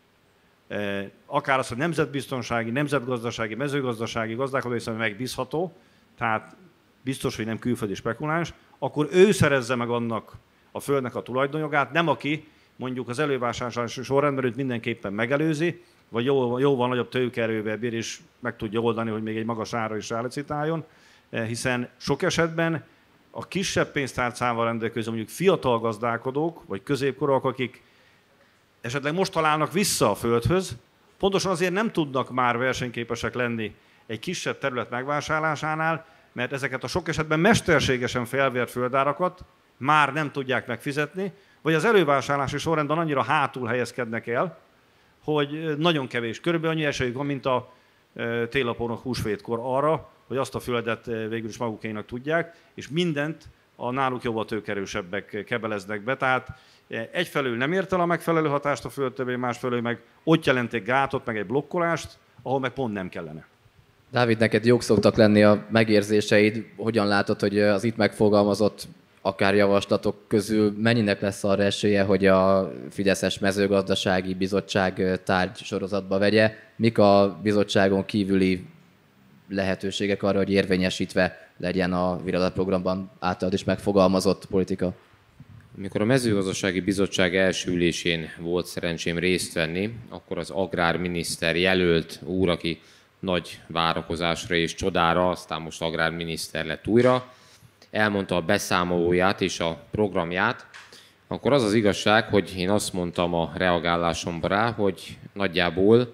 akár az, hogy nemzetbiztonsági, nemzetgazdasági, mezőgazdasági gazdálkodó hiszen megbízható, tehát biztos, hogy nem külföldi spekuláns, akkor ő szerezze meg annak a földnek a tulajdonjogát, nem aki mondjuk az elővásárlási sorrendben őt mindenképpen megelőzi, vagy jóval nagyobb tőkeerővel bír, és meg tudja oldani, hogy még egy magas ára is rálicitáljon, hiszen sok esetben a kisebb pénztárcával rendelkező mondjuk fiatal gazdálkodók, vagy középkorúak, akik esetleg most találnak vissza a földhöz, pontosan azért nem tudnak már versenyképesek lenni egy kisebb terület megvásárlásánál, mert ezeket a sok esetben mesterségesen felvert földárakat már nem tudják megfizetni, vagy az elővásárlási sorrendben annyira hátul helyezkednek el, hogy nagyon kevés, körülbelül annyi esélyük van, mint a télapónak húsvétkor arra, hogy azt a földet végül is magukénak tudják, és mindent a náluk jóval tőkerősebbek kebeleznek be. Tehát egyfelől nem ért el a megfelelő hatást a földtöbbé, másfelől meg ott jelent egy gátot, meg egy blokkolást, ahol meg pont nem kellene. Dávid, neked jók szoktak lenni a megérzéseid. Hogyan látod, hogy az itt megfogalmazott akár javaslatok közül mennyinek lesz arra esélye, hogy a Fideszes mezőgazdasági bizottság tárgy sorozatba vegye? Mik a bizottságon kívüli lehetőségek arra, hogy érvényesítve legyen a virágprogramban általad is megfogalmazott politika? Amikor a mezőgazdasági bizottság első ülésén volt szerencsém részt venni, akkor az agrárminiszter jelölt úr, aki nagy várakozásra és csodára, aztán most agrárminiszter lett újra, elmondta a beszámolóját és a programját, akkor az az igazság, hogy én azt mondtam a reagálásomban rá, hogy nagyjából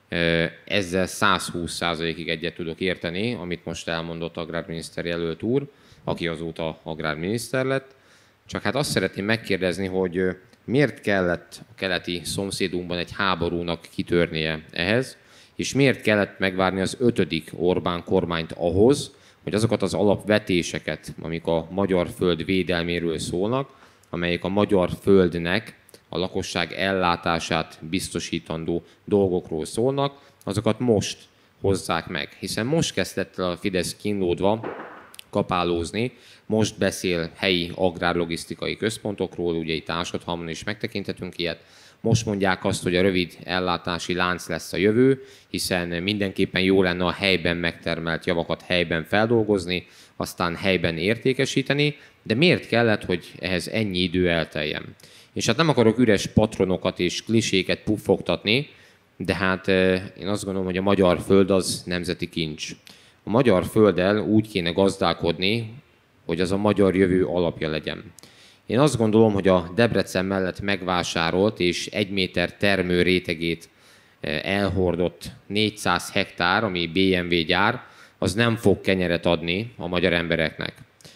ezzel 120%-ig egyet tudok érteni, amit most elmondott agrárminiszter jelölt úr, aki azóta agrárminiszter lett. Csak hát azt szeretném megkérdezni, hogy miért kellett a keleti szomszédunkban egy háborúnak kitörnie ehhez, és miért kellett megvárni az 5. Orbán kormányt ahhoz, hogy azokat az alapvetéseket, amik a magyar föld védelméről szólnak, amelyek a magyar földnek a lakosság ellátását biztosítandó dolgokról szólnak, azokat most hozzák meg. Hiszen most kezdett el a Fidesz kínlódva kapálózni, most beszél helyi agrárlogisztikai központokról, ugye itt Ásodhalmon is megtekinthetünk ilyet. Most mondják azt, hogy a rövid ellátási lánc lesz a jövő, hiszen mindenképpen jó lenne a helyben megtermelt javakat helyben feldolgozni, aztán helyben értékesíteni, de miért kellett, hogy ehhez ennyi idő elteljen? És hát nem akarok üres patronokat és kliséket puffogtatni, de hát én azt gondolom, hogy a magyar föld az nemzeti kincs. A magyar földdel úgy kéne gazdálkodni, hogy az a magyar jövő alapja legyen. Én azt gondolom, hogy a Debrecen mellett megvásárolt és 1 méter termő rétegét elhordott 400 hektár, ami BMW gyár, az nem fog kenyeret adni a magyar embereknek.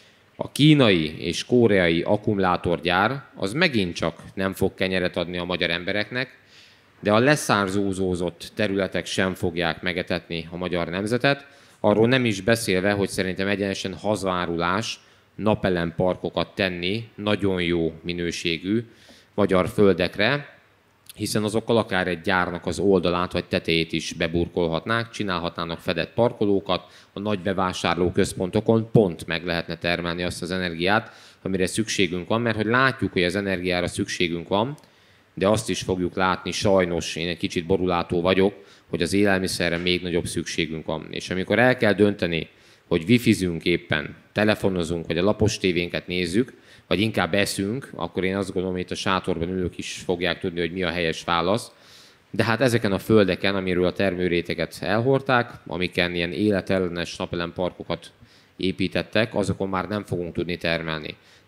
A kínai és koreai akkumulátorgyár az megint csak nem fog kenyeret adni a magyar embereknek, de a leszárzózózott területek sem fogják megetetni a magyar nemzetet, arról nem is beszélve, hogy szerintem egyenesen hazárulás napelemparkokat tenni nagyon jó minőségű magyar földekre, hiszen azokkal akár egy gyárnak az oldalát vagy tetejét is beburkolhatnák, csinálhatnának fedett parkolókat, a nagy bevásárló központokon pont meg lehetne termelni azt az energiát, amire szükségünk van, mert hogy látjuk, hogy az energiára szükségünk van, de azt is fogjuk látni, sajnos én egy kicsit borulátó vagyok, hogy az élelmiszerre még nagyobb szükségünk van. És amikor el kell dönteni, hogy wifizünk éppen, telefonozunk, vagy a lapos tévénket nézzük, vagy inkább eszünk, akkor én azt gondolom, hogy itt a sátorban ülők is fogják tudni, hogy mi a helyes válasz. De hát ezeken a földeken, amiről a termőréteget elhordták, amiken ilyen életellenes napelemparkokat építettek, azokon már nem fogunk tudni termelni.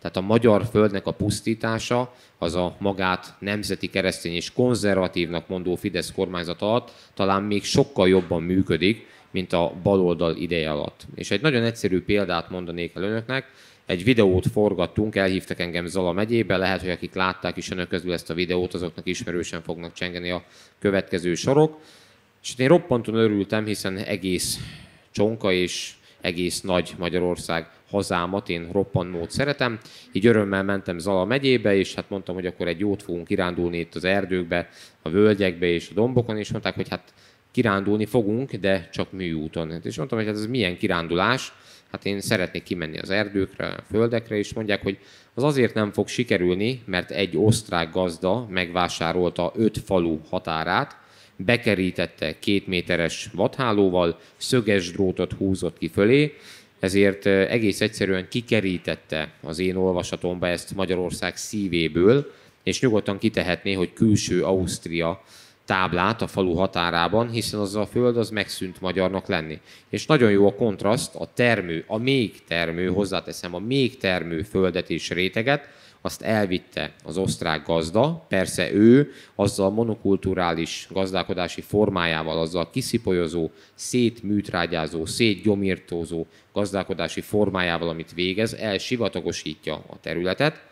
Tehát a magyar földnek a pusztítása az a magát nemzeti keresztény és konzervatívnak mondó Fidesz kormányzat alatt talán még sokkal jobban működik, mint a baloldal ideje alatt. És egy nagyon egyszerű példát mondanék el önöknek. Egy videót forgattunk, elhívtak engem Zala megyébe, lehet, hogy akik látták is önök közül ezt a videót, azoknak ismerősen fognak csengeni a következő sorok. És én roppanton örültem, hiszen egész csonka és egész nagy Magyarország hazámat én roppant szeretem. Így örömmel mentem Zala megyébe, és hát mondtam, hogy akkor egy jót fogunk kirándulni itt az erdőkbe, a völgyekbe és a dombokon, és mondták, hogy hát kirándulni fogunk, de csak műúton. És mondtam, hogy hát ez milyen kirándulás, hát én szeretnék kimenni az erdőkre, a földekre, és mondják, hogy az azért nem fog sikerülni, mert egy osztrák gazda megvásárolta 5 falu határát, bekerítette 2 méteres vadhálóval, szöges drótot húzott ki fölé, ezért egész egyszerűen kikerítette az én olvasatomba ezt Magyarország szívéből, és nyugodtan kitehetné, hogy külső Ausztria táblát a falu határában, hiszen az a föld az megszűnt magyarnak lenni. És nagyon jó a kontraszt, a termő, a még termő, hozzáteszem, a még termő földet és réteget, azt elvitte az osztrák gazda, persze ő azzal a monokulturális gazdálkodási formájával, azzal kiszipolyozó, szétműtrágyázó, szétgyomírtózó gazdálkodási formájával, amit végez, elsivatagosítja a területet,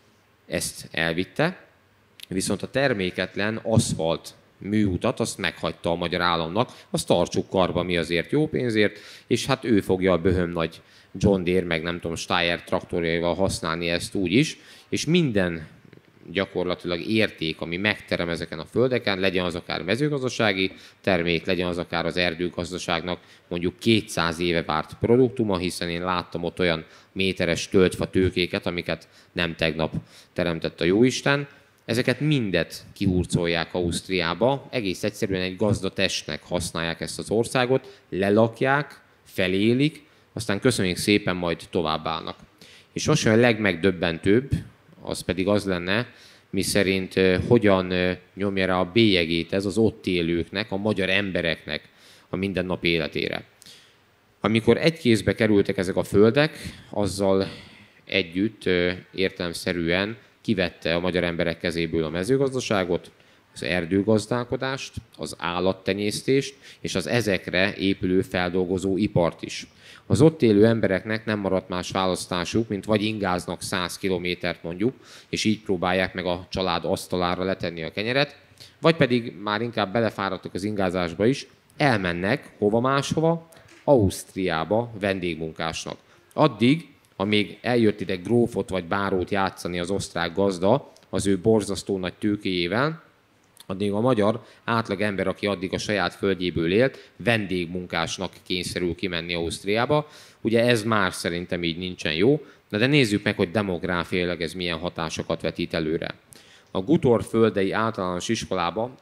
ezt elvitte, viszont a terméketlen aszfalt műutat, azt meghagyta a magyar államnak, azt tartsuk karba, mi azért jó pénzért, és hát ő fogja a böhöm nagy John Deere, meg nem tudom, Steyr traktorjaival használni ezt úgy is, és minden gyakorlatilag érték, ami megterem ezeken a földeken, legyen az akár mezőgazdasági termék, legyen az akár az erdőgazdaságnak mondjuk 200 éve várt produktuma, hiszen én láttam ott olyan méteres töltfa tőkéket, amiket nem tegnap teremtett a jóisten. Ezeket mindet kihurcolják Ausztriába, egész egyszerűen egy gazdatestnek használják ezt az országot, lelakják, felélik, aztán köszönjük szépen, majd továbbállnak. És most a legmegdöbbentőbb, az pedig az lenne, miszerint hogyan nyomja rá a bélyegét ez az ott élőknek, a magyar embereknek a mindennapi életére. Amikor egy kézbe kerültek ezek a földek, azzal együtt értelemszerűen kivette a magyar emberek kezéből a mezőgazdaságot, az erdőgazdálkodást, az állattenyésztést és az ezekre épülő feldolgozó ipart is. Az ott élő embereknek nem maradt más választásuk, mint vagy ingáznak 100 kilométert mondjuk, és így próbálják meg a család asztalára letenni a kenyeret, vagy pedig már inkább belefáradtak az ingázásba is, elmennek hova máshova, Ausztriába vendégmunkásnak. Addig, amíg eljött ide grófot vagy bárót játszani az osztrák gazda az ő borzasztó nagy tőkéjével, addig a magyar átlag ember, aki addig a saját földjéből élt, vendégmunkásnak kényszerül kimenni Ausztriába. Ugye ez már szerintem így nincsen jó, de nézzük meg, hogy demográfiailag ez milyen hatásokat vetít előre. A Gutor földei általános iskolába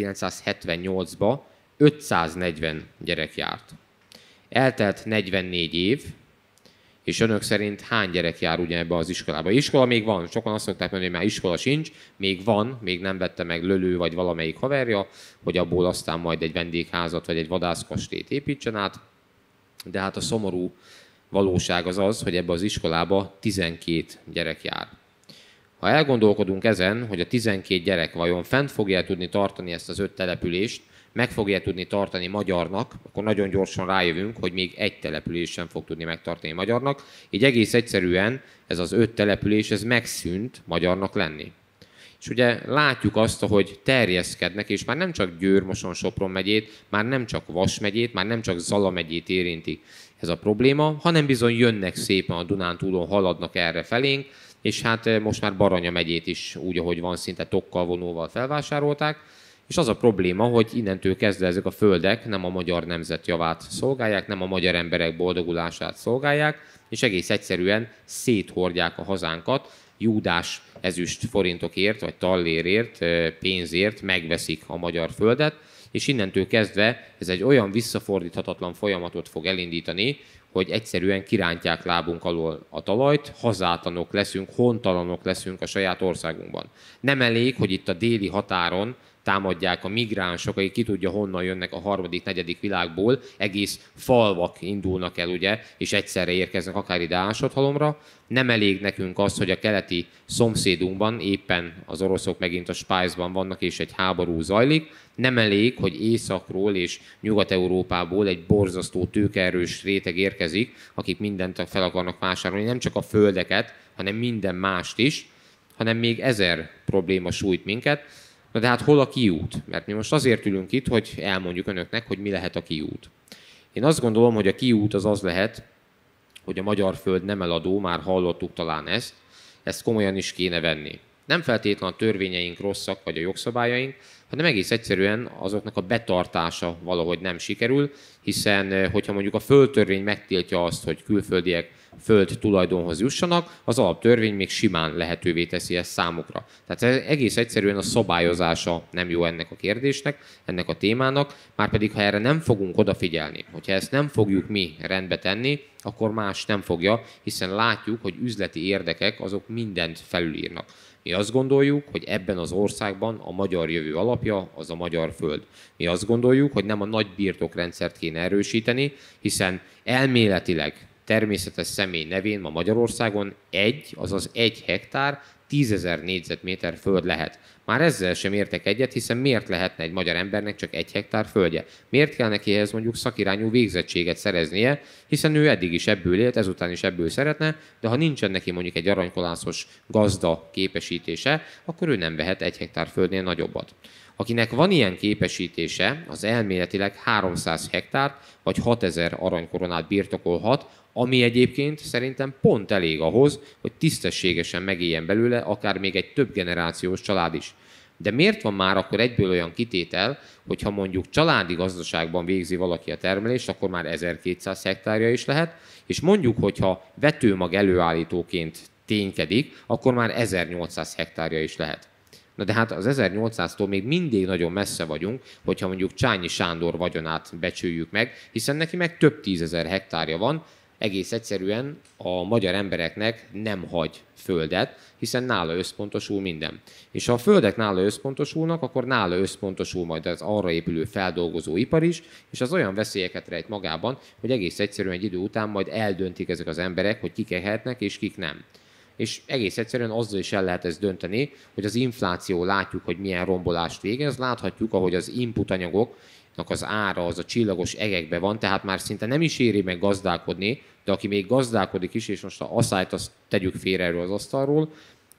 1978-ban 540 gyerek járt. Eltelt 44 év, és önök szerint hány gyerek jár ugyanebbe az iskolába? Iskola még van, sokan azt szokták mondani, hogy már iskola sincs, még van, még nem vette meg Lölő vagy valamelyik haverja, hogy abból aztán majd egy vendégházat vagy egy vadászkastélyt építsen át. De hát a szomorú valóság az az, hogy ebbe az iskolába 12 gyerek jár. Ha elgondolkodunk ezen, hogy a 12 gyerek vajon fent fogja tudni tartani ezt az 5 települést, meg fogja tudni tartani magyarnak, akkor nagyon gyorsan rájövünk, hogy még egy település sem fog tudni megtartani magyarnak. Így egész egyszerűen ez az 5 település, ez megszűnt magyarnak lenni. És ugye látjuk azt, hogy terjeszkednek, és már nem csak Győr, Moson, Sopron megyét, már nem csak Vas megyét, már nem csak Zala megyét érinti ez a probléma, hanem bizony jönnek szépen a Dunántúlon, haladnak erre felénk, és hát most már Baranya megyét is úgy, ahogy van, szinte tokkal vonóval felvásárolták. És az a probléma, hogy innentől kezdve ezek a földek nem a magyar nemzet javát szolgálják, nem a magyar emberek boldogulását szolgálják, és egész egyszerűen széthordják a hazánkat, júdás ezüst forintokért, vagy tallérért, pénzért megveszik a magyar földet, és innentől kezdve ez egy olyan visszafordíthatatlan folyamatot fog elindítani, hogy egyszerűen kirántják lábunk alól a talajt, hazátlanok leszünk, hontalanok leszünk a saját országunkban. Nem elég, hogy itt a déli határon támadják a migránsok, akik ki tudja honnan jönnek a harmadik, negyedik világból, egész falvak indulnak el, ugye, és egyszerre érkeznek akár ide Ásodhalomra. Nem elég nekünk az, hogy a keleti szomszédunkban éppen az oroszok megint a Spice-ban vannak, és egy háború zajlik. Nem elég, hogy északról és Nyugat-Európából egy borzasztó tőkeerős réteg érkezik, akik mindent fel akarnak vásárolni, nem csak a földeket, hanem minden mást is, hanem még 1000 probléma sújt minket. Na de hát hol a kiút? Mert mi most azért ülünk itt, hogy elmondjuk önöknek, hogy mi lehet a kiút. Én azt gondolom, hogy a kiút az lehet, hogy a magyar föld nem eladó, már hallottuk talán ezt komolyan is kéne venni. Nem feltétlenül a törvényeink rosszak, vagy a jogszabályaink, hanem egész egyszerűen azoknak a betartása valahogy nem sikerül, hiszen hogyha mondjuk a földtörvény megtiltja azt, hogy külföldiek föld tulajdonhoz jussanak, az alaptörvény még simán lehetővé teszi ezt számukra. Tehát egész egyszerűen a szabályozása nem jó ennek a kérdésnek, ennek a témának, márpedig ha erre nem fogunk odafigyelni, hogyha ezt nem fogjuk mi rendbe tenni, akkor más nem fogja, hiszen látjuk, hogy üzleti érdekek azok mindent felülírnak. Mi azt gondoljuk, hogy ebben az országban a magyar jövő alapja az a magyar föld. Mi azt gondoljuk, hogy nem a nagy birtokrendszert kéne erősíteni, hiszen elméletileg természetes személy nevén ma Magyarországon azaz 1 hektár 10 000 négyzetméter föld lehet. Már ezzel sem értek egyet, hiszen miért lehetne egy magyar embernek csak 1 hektár földje? Miért kell neki ehhez mondjuk szakirányú végzettséget szereznie, hiszen ő eddig is ebből élt, ezután is ebből szeretne, de ha nincsen neki mondjuk egy aranykolászos gazda képesítése, akkor ő nem vehet 1 hektár földnél nagyobbat. Akinek van ilyen képesítése, az elméletileg 300 hektár vagy 6000 aranykoronát birtokolhat, ami egyébként szerintem pont elég ahhoz, hogy tisztességesen megéljen belőle akár még egy több generációs család is. De miért van már akkor egyből olyan kitétel, hogy ha mondjuk családi gazdaságban végzi valaki a termelést, akkor már 1200 hektárja is lehet, és mondjuk, hogyha vetőmag előállítóként ténykedik, akkor már 1800 hektárja is lehet. Na de hát az 1800-tól még mindig nagyon messze vagyunk, hogyha mondjuk Csányi Sándor vagyonát becsüljük meg, hiszen neki meg több 10 000 hektárja van, egész egyszerűen a magyar embereknek nem hagy földet, hiszen nála összpontosul minden. És ha a földek nála összpontosulnak, akkor nála összpontosul majd az arra épülő feldolgozó ipar is, és az olyan veszélyeket rejt magában, hogy egész egyszerűen egy idő után majd eldöntik ezek az emberek, hogy kik ehetnek és kik nem. És egész egyszerűen azzal is el lehet ezt dönteni, hogy az infláció látjuk, hogy milyen rombolást végez, láthatjuk, ahogy az input anyagoknak az ára az a csillagos egekbe van, tehát már szinte nem is éri meg gazdálkodni, de aki még gazdálkodik is, és most a aszályt azt tegyük félre erről az asztalról,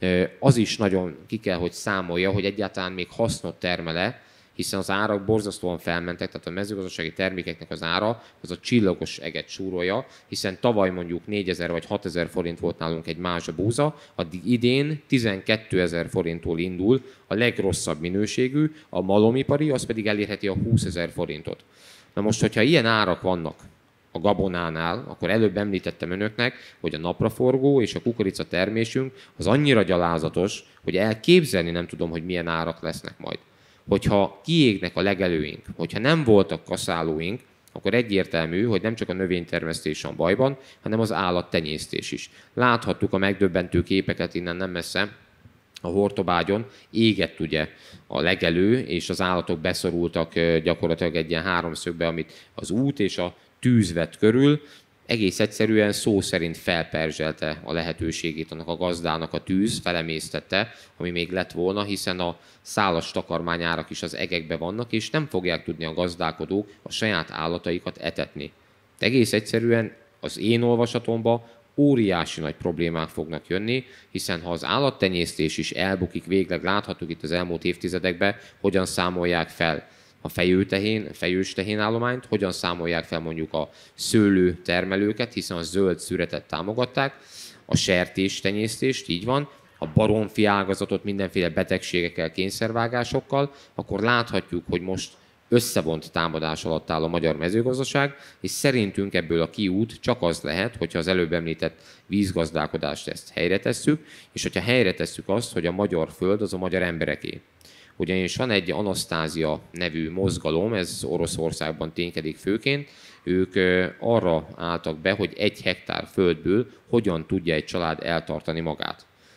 az is nagyon ki kell, hogy számolja, hogy egyáltalán még hasznot termele, hiszen az árak borzasztóan felmentek, tehát a mezőgazdasági termékeknek az ára az a csillagos eget súrolja, hiszen tavaly mondjuk 4000 vagy 6000 forint volt nálunk egy mázsa búza, addig idén 12 000 forinttól indul a legrosszabb minőségű, a malomipari, az pedig elérheti a 20 000 forintot. Na most, hogyha ilyen árak vannak a gabonánál, akkor előbb említettem önöknek, hogy a napraforgó és a kukorica termésünk az annyira gyalázatos, hogy elképzelni nem tudom, hogy milyen árak lesznek majd. Hogyha kiégnek a legelőink, hogyha nem voltak kaszálóink, akkor egyértelmű, hogy nem csak a növénytermesztés van bajban, hanem az állattenyésztés is. Láthattuk a megdöbbentő képeket innen nem messze, a Hortobágyon égett ugye a legelő, és az állatok beszorultak gyakorlatilag egy ilyen háromszögbe, amit az út és a tűz vett körül. Egész egyszerűen szó szerint felperzselte a lehetőségét annak a gazdának a tűz, felemésztette, ami még lett volna, hiszen a szálas takarmányárak is az egekbe vannak, és nem fogják tudni a gazdálkodók a saját állataikat etetni. De egész egyszerűen az én olvasatomban óriási nagy problémák fognak jönni, hiszen ha az állattenyésztés is elbukik, végleg láthatjuk itt az elmúlt évtizedekben, hogyan számolják fel a fejős tehén állományt, hogyan számolják fel mondjuk a szőlő termelőket, hiszen a zöld szüretet támogatták, a sertéstenyésztést, így van, a baromfi ágazatot mindenféle betegségekkel, kényszervágásokkal, akkor láthatjuk, hogy most összevont támadás alatt áll a magyar mezőgazdaság, és szerintünk ebből a kiút csak az lehet, hogyha az előbb említett vízgazdálkodást ezt helyre tesszük, és hogyha helyre tesszük azt, hogy a magyar föld az a magyar embereké. Ugyanis van egy Anasztázia nevű mozgalom, ez Oroszországban ténykedik főként, ők arra álltak be, hogy 1 hektár földből hogyan tudja egy család eltartani magát.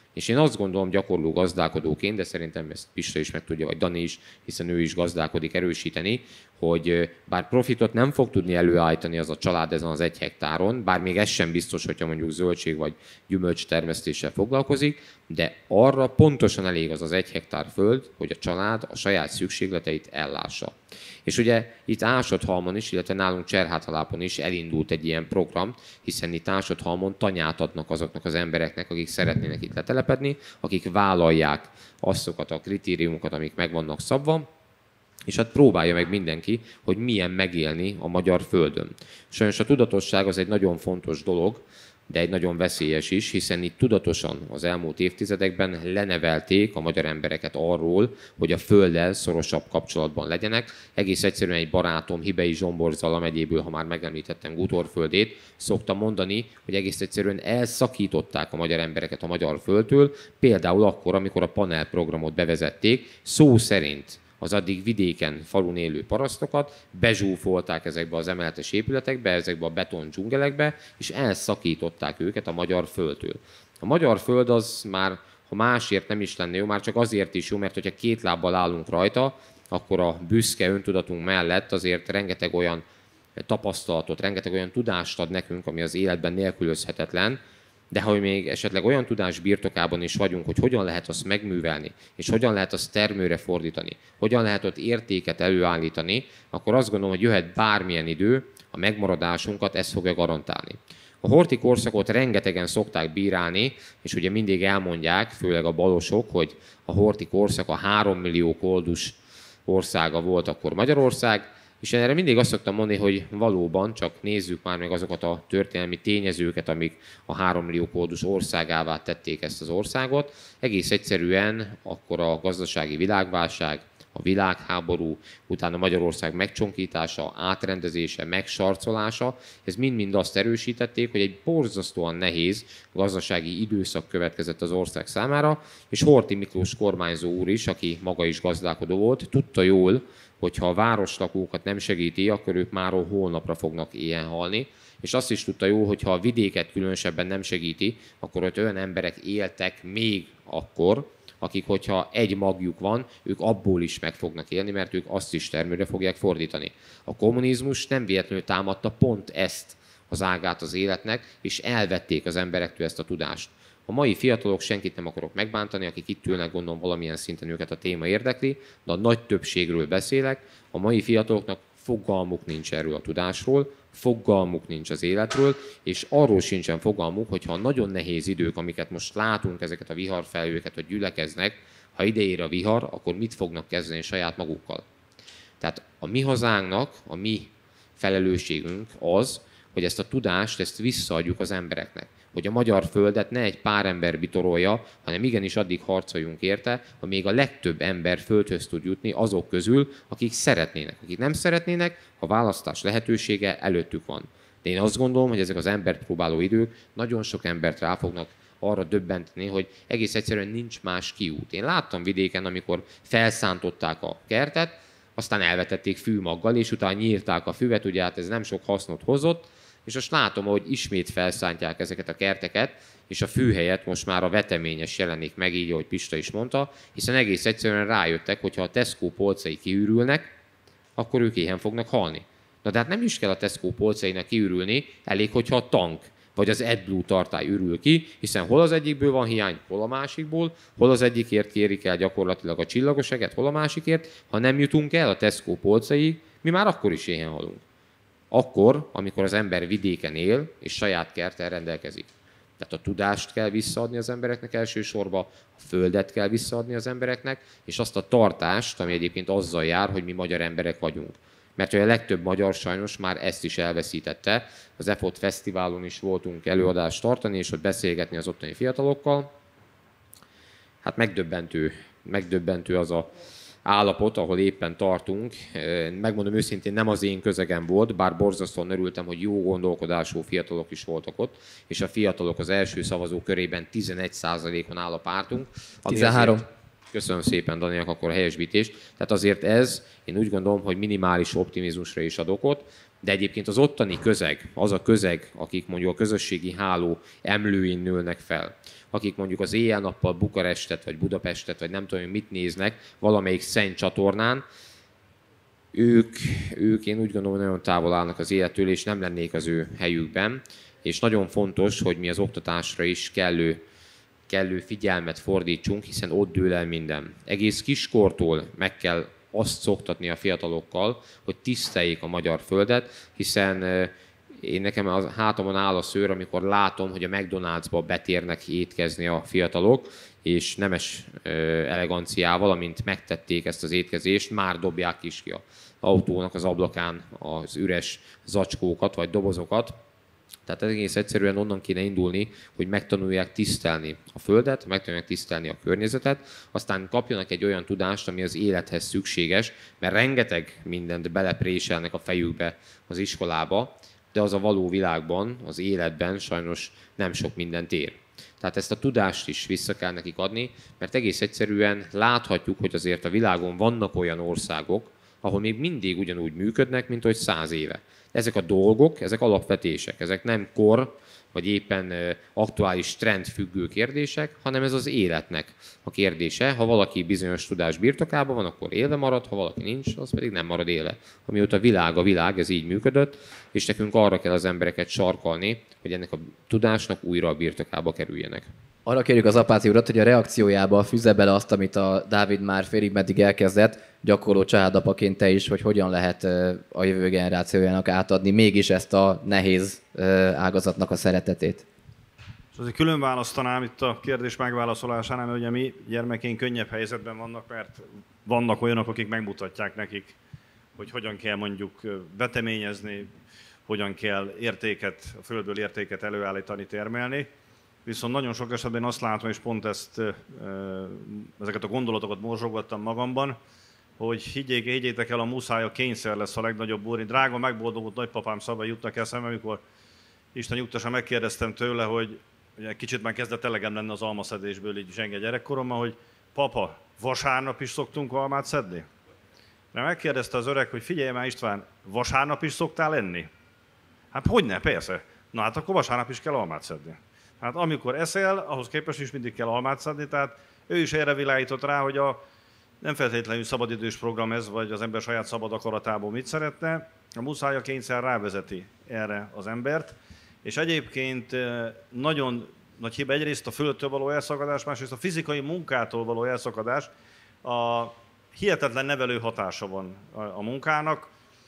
És én azt gondolom gyakorló gazdálkodóként, de szerintem ezt Pista is meg tudja, vagy Dani is, hiszen ő is gazdálkodik, erősíteni, hogy bár profitot nem fog tudni előállítani az a család ezen az 1 hektáron, bár még ez sem biztos, hogyha mondjuk zöldség vagy gyümölcs termesztéssel foglalkozik, de arra pontosan elég az 1 hektár föld, hogy a család a saját szükségleteit ellássa. És ugye itt Ásodhalmon is, illetve nálunk Cserhátalápon is elindult egy ilyen program, hiszen itt Ásodhalmon tanyát adnak azoknak az embereknek, akik szeretnének itt letelepedni, akik vállalják azokat a kritériumokat, amik meg vannak szabva, és hát próbálja meg mindenki, hogy milyen megélni a magyar földön. Sajnos a tudatosság az egy nagyon fontos dolog, de egy nagyon veszélyes is, hiszen itt tudatosan az elmúlt évtizedekben lenevelték a magyar embereket arról, hogy a földdel szorosabb kapcsolatban legyenek. Egész egyszerűen egy barátom Hibei Zsomborzala megyéből, ha már megemlítettem Gutorföldét, szokta mondani, hogy egész egyszerűen elszakították a magyar embereket a magyar földtől, például akkor, amikor a panelprogramot bevezették, szó szerint az addig vidéken, falun élő parasztokat, bezsúfolták ezekbe az emeletes épületekbe, ezekbe a beton dzsungelekbe, és elszakították őket a magyar földtől. A magyar föld az már, ha másért nem is lenne jó, már csak azért is jó, mert hogyha 2 lábbal állunk rajta, akkor a büszke öntudatunk mellett azért rengeteg olyan tapasztalatot, rengeteg olyan tudást ad nekünk, ami az életben nélkülözhetetlen, de ha még esetleg olyan tudás birtokában is vagyunk, hogy hogyan lehet azt megművelni, és hogyan lehet azt termőre fordítani, hogyan lehet ott értéket előállítani, akkor azt gondolom, hogy jöhet bármilyen idő, a megmaradásunkat ez fogja garantálni. A horti korszakot rengetegen szokták bírálni, és ugye mindig elmondják, főleg a balosok, hogy a horti korszak a 3 millió koldus országa volt akkor Magyarország, és én erre mindig azt szoktam mondani, hogy valóban csak nézzük már meg azokat a történelmi tényezőket, amik a 3 millió koldus országává tették ezt az országot. Egész egyszerűen akkor a gazdasági világválság, a világháború, utána Magyarország megcsonkítása, átrendezése, megsarcolása, ez mind-mind azt erősítették, hogy egy borzasztóan nehéz gazdasági időszak következett az ország számára, és Horthy Miklós kormányzó úr is, aki maga is gazdálkodó volt, tudta jól, hogyha a városlakókat nem segíti, akkor ők máról holnapra fognak éhen halni, és azt is tudta jó, hogy ha a vidéket különösebben nem segíti, akkor ott olyan emberek éltek még akkor, akik, hogyha egy magjuk van, ők abból is meg fognak élni, mert ők azt is termőre fogják fordítani. A kommunizmus nem véletlenül támadta pont ezt az ágát az életnek, és elvették az emberektől ezt a tudást. A mai fiatalok, senkit nem akarok megbántani, akik itt ülnek, gondolom valamilyen szinten őket a téma érdekli, de a nagy többségről beszélek, a mai fiataloknak fogalmuk nincs erről a tudásról, fogalmuk nincs az életről, és arról sincsen fogalmuk, hogyha a nagyon nehéz idők, amiket most látunk, ezeket a viharfelhőket, hogy gyülekeznek, ha ideér a vihar, akkor mit fognak kezdeni saját magukkal. Tehát a mi hazánknak, a mi felelősségünk az, hogy ezt a tudást, ezt visszaadjuk az embereknek. Hogy a magyar földet ne egy pár ember bitorolja, hanem igenis addig harcoljunk érte, hogy még a legtöbb ember földhöz tud jutni azok közül, akik szeretnének. Akik nem szeretnének, a választás lehetősége előttük van. De én azt gondolom, hogy ezek az embert próbáló idők nagyon sok embert rá fognak arra döbbenteni, hogy egész egyszerűen nincs más kiút. Én láttam vidéken, amikor felszántották a kertet, aztán elvetették fűmaggal, és utána nyírták a füvet, ugye hát ez nem sok hasznot hozott, és most látom, hogy ismét felszántják ezeket a kerteket, és a fű helyett most már a veteményes jelenik meg, így, ahogy Pista is mondta, hiszen egész egyszerűen rájöttek, hogy ha a Tesco polcai kiürülnek, akkor ők éhen fognak halni. Na de hát nem is kell a Tesco polcainak kiürülni, elég, hogyha a tank vagy az AdBlue tartály ürül ki, hiszen hol az egyikből van hiány, hol a másikból, hol az egyikért kérik el gyakorlatilag a csillagos eget, hol a másikért, ha nem jutunk el a Tesco polcaig, mi már akkor is éhen halunk. Akkor, amikor az ember vidéken él, és saját kerttel rendelkezik. Tehát a tudást kell visszaadni az embereknek elsősorban, a földet kell visszaadni az embereknek, és azt a tartást, ami egyébként azzal jár, hogy mi magyar emberek vagyunk. Mert a legtöbb magyar sajnos már ezt is elveszítette. Az EFOT Fesztiválon is voltunk előadást tartani, és ott beszélgetni az ottani fiatalokkal. Hát megdöbbentő az a állapot, ahol éppen tartunk. Megmondom őszintén, nem az én közegem volt, bár borzasztóan örültem, hogy jó gondolkodású fiatalok is voltak ott, és a fiatalok az első szavazó körében 11%-on áll a pártunk. 13. Köszönöm szépen Daninak akkor a helyesbítést. Tehát azért ez, én úgy gondolom, hogy minimális optimizmusra is ad okot, de egyébként az ottani közeg, az a közeg, akik mondjuk a közösségi háló emlőin nőnek fel, akik mondjuk az éjjel-nappal Bukarestet, vagy Budapestet, vagy nem tudom, mit néznek valamelyik szenny csatornán, ők én úgy gondolom, hogy nagyon távol állnak az élettől, és nem lennék az ő helyükben. És nagyon fontos, hogy mi az oktatásra is kellő figyelmet fordítsunk, hiszen ott dől el minden. Egész kiskortól meg kell azt szoktatni a fiatalokkal, hogy tiszteljék a magyar földet, hiszen nekem a hátamon áll a szőr, amikor látom, hogy a McDonald'sba betérnek étkezni a fiatalok, és nemes eleganciával, amint megtették ezt az étkezést, már dobják is ki az autónak az ablakán az üres zacskókat vagy dobozokat. Tehát egész egyszerűen onnan kéne indulni, hogy megtanulják tisztelni a földet, megtanulják tisztelni a környezetet, aztán kapjanak egy olyan tudást, ami az élethez szükséges, mert rengeteg mindent belepréselnek a fejükbe az iskolába, de az a való világban, az életben sajnos nem sok mindent ér. Tehát ezt a tudást is vissza kell nekik adni, mert egész egyszerűen láthatjuk, hogy azért a világon vannak olyan országok, ahol még mindig ugyanúgy működnek, mint hogy 100 éve. Ezek a dolgok, ezek alapvetések, ezek nem kor, vagy éppen aktuális trend függő kérdések, hanem ez az életnek a kérdése. Ha valaki bizonyos tudás birtokában van, akkor élve marad, ha valaki nincs, az pedig nem marad élve. Amióta a világ, ez így működött, és nekünk arra kell az embereket sarkalni, hogy ennek a tudásnak újra a birtokába kerüljenek. Arra kérjük az Apáti urat, hogy a reakciójába fűzze bele azt, amit a Dávid már félig meddig elkezdett, gyakorló családapaként te is, hogy hogyan lehet a jövő generációjának átadni mégis ezt a nehéz ágazatnak a szeretetét. Azért külön választanám itt a kérdés megválaszolásánál, hogy a mi gyermekeink könnyebb helyzetben vannak, mert vannak olyanok, akik megmutatják nekik, hogy hogyan kell mondjuk veteményezni, hogyan kell értéket, a földből értéket előállítani, termelni. Viszont nagyon sok esetben azt látom, és pont ezeket a gondolatokat morzsogattam magamban, hogy higgyétek el, a muszáj, a kényszer lesz a legnagyobb úr. Drága, megboldogult nagypapám szavai jutnak eszembe, amikor Isten nyugtassa megkérdeztem tőle, hogy egy kicsit már kezdett elegem lenne az almaszedésből így zsenge gyerekkoromban, hogy papa, vasárnap is szoktunk almát szedni? Mert megkérdezte az öreg, hogy figyelj már István, vasárnap is szoktál enni? Hát hogyne, persze. Na hát akkor vasárnap is kell almát szedni. Hát amikor eszel, ahhoz képest is mindig kell almát szedni, tehát ő is erre világított rá, hogy nem feltétlenül szabadidős program ez, vagy az ember saját szabad akaratából mit szeretne, a muszáj, a kényszer rávezeti erre az embert, és egyébként nagyon nagy hiba egyrészt a földtől való elszakadás, másrészt a fizikai munkától való elszakadás, a hihetetlen nevelő hatása van a munkának.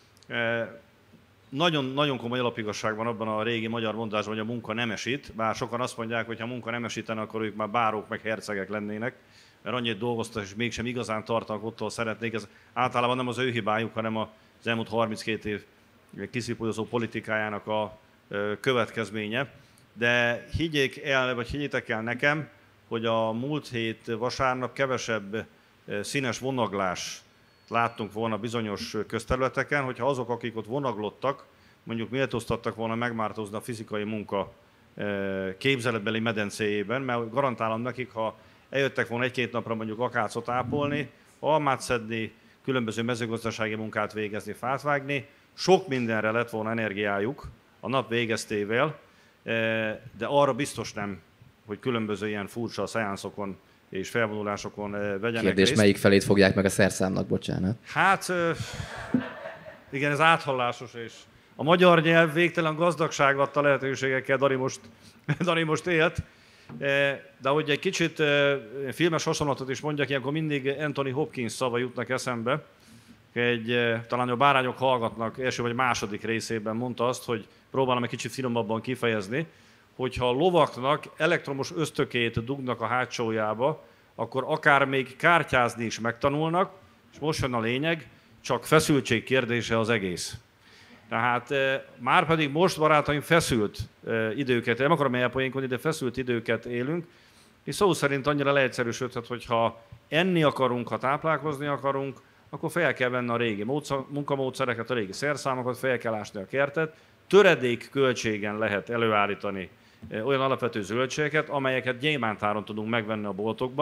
Nagyon komoly alapigazság van abban a régi magyar mondásban, hogy a munka nemesít, bár sokan azt mondják, hogy ha a munka nemesítene, akkor ők már bárók meg hercegek lennének, mert annyit dolgoztak, és mégsem igazán tartanak ott, ahol szeretnék. Ez általában nem az ő hibájuk, hanem az elmúlt 32 év kiszipolyozó politikájának a következménye. De higgyétek el nekem, hogy a múlt hét vasárnap kevesebb színes vonaglást láttunk volna bizonyos közterületeken, hogyha azok, akik ott vonaglottak, mondjuk méltóztattak volna megmártózni a fizikai munka képzeletbeli medencéjében, mert garantálom nekik, ha eljöttek volna egy-két napra mondjuk akácot ápolni, almát szedni, különböző mezőgazdasági munkát végezni, fát vágni, sok mindenre lett volna energiájuk a nap végeztével, de arra biztos nem, hogy különböző ilyen furcsa szeánszokon és felvonulásokon vegyenek Kérdés, részt. melyik felét fogják meg a szerszámnak, bocsánat? Hát, igen, ez áthallásos, és a magyar nyelv végtelen gazdagság adta lehetőségekkel Dani most élt, de hogy egy kicsit filmes hasonlatot is mondjak, ilyenkor mindig Anthony Hopkins szava jutnak eszembe. Talán a Bárányok hallgatnak első vagy második részében mondta azt, hogy próbálom egy kicsit finomabban kifejezni, hogyha a lovaknak elektromos ösztökét dugnak a hátsójába, akkor akár még kártyázni is megtanulnak, és most jön a lényeg, csak feszültség kérdése az egész. Tehát már pedig most, barátaim, feszült időket, nem akarom elpoénkodni, de feszült időket élünk, és szó szerint annyira leegyszerűsödhet, hogy ha enni akarunk, ha táplálkozni akarunk, akkor fel kell venni a régi munkamódszereket, a régi szerszámokat, fel kell ásni a kertet, töredék költségen lehet előállítani olyan alapvető zöldségeket, amelyeket gyémántáron tudunk megvenni a boltokban,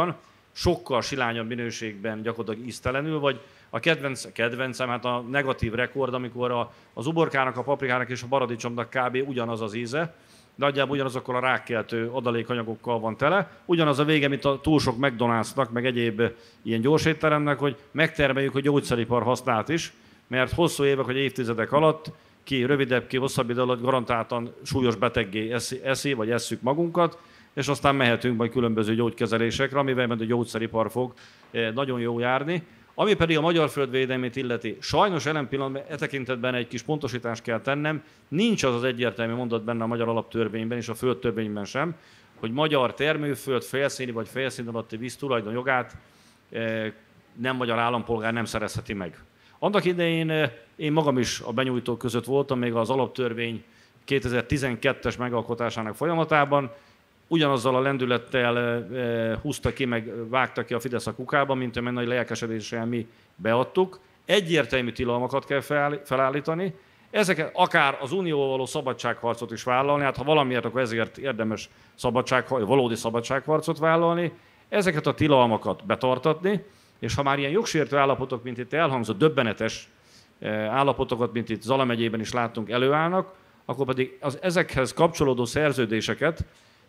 sokkal silányabb minőségben gyakorlatilag íztelenül, vagy a kedvencem, hát a negatív rekord, amikor az uborkának, a paprikának és a paradicsomnak kb. Ugyanaz az íze, nagyjából ugyanazokkal a rákkeltő adalékanyagokkal van tele. Ugyanaz a vége, mint a túl sok McDonald'snak, meg egyéb ilyen gyorsétteremnek, hogy megtermeljük a gyógyszeripar hasznát is, mert hosszú évek vagy évtizedek alatt ki rövidebb, ki hosszabb idő alatt garantáltan súlyos beteggé eszi, vagy esszük magunkat, és aztán mehetünk majd különböző gyógykezelésekre, amivel a gyógyszeripar fog nagyon jó járni. Ami pedig a magyar földvédelmét illeti, sajnos jelen pillanatban e tekintetben egy kis pontosítást kell tennem, nincs az egyértelmű mondat benne a magyar alaptörvényben és a földtörvényben sem, hogy magyar termőföld felszíni vagy felszín alatti víz tulajdonjogát nem magyar állampolgár nem szerezheti meg. Annak idején én magam is a benyújtók között voltam, még az alaptörvény 2012-es megalkotásának folyamatában, ugyanazzal a lendülettel húzta ki, meg vágta ki a Fidesz a kukába, mint amely nagy lelkesedéssel mi beadtuk. Egyértelmű tilalmakat kell felállítani. Ezeket akár az unióval való szabadságharcot is vállalni, hát ha valamiért, akkor ezért érdemes valódi szabadságharcot vállalni. Ezeket a tilalmakat betartatni, és ha már ilyen jogsértő állapotok, mint itt elhangzott, döbbenetes állapotokat, mint itt Zala megyében is láttunk, előállnak, akkor pedig ezekhez kapcsolódó szerződéseket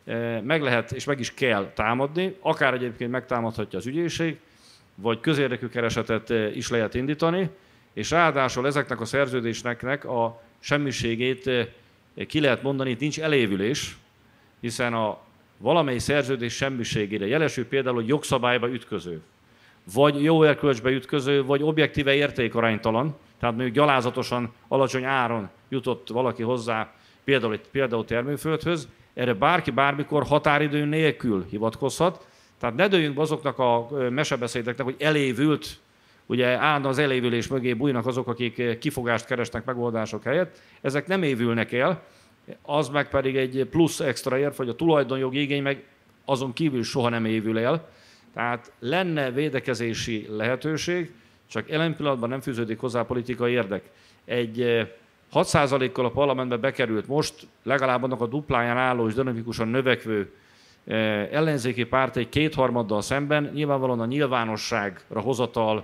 meg lehet és meg is kell támadni, akár egyébként megtámadhatja az ügyészség, vagy közérdekű keresetet is lehet indítani, és ráadásul ezeknek a szerződésnek a semmiségét ki lehet mondani, itt nincs elévülés, hiszen a valamely szerződés semmiségére jelesül például, hogy jogszabályba ütköző, vagy jó erkölcsbe ütköző, vagy objektíve értékaránytalan, tehát mondjuk gyalázatosan alacsony áron jutott valaki hozzá például termőföldhöz, erre bárki bármikor határidő nélkül hivatkozhat. Tehát ne dőljünk be azoknak a mesebeszédeknek, hogy elévült, ugye állandóan az elévülés mögé bújnak azok, akik kifogást keresnek megoldások helyett. Ezek nem évülnek el, az meg pedig egy plusz extra érv, hogy a tulajdonjogi igény meg azon kívül soha nem évül el. Tehát lenne védekezési lehetőség, csak jelen pillanatban nem fűződik hozzá politikai érdek. Egy 6%-kal a parlamentbe bekerült most, legalább annak a dupláján álló és dinamikusan növekvő ellenzéki párt egy kétharmaddal szemben nyilvánvalóan a nyilvánosságra hozatal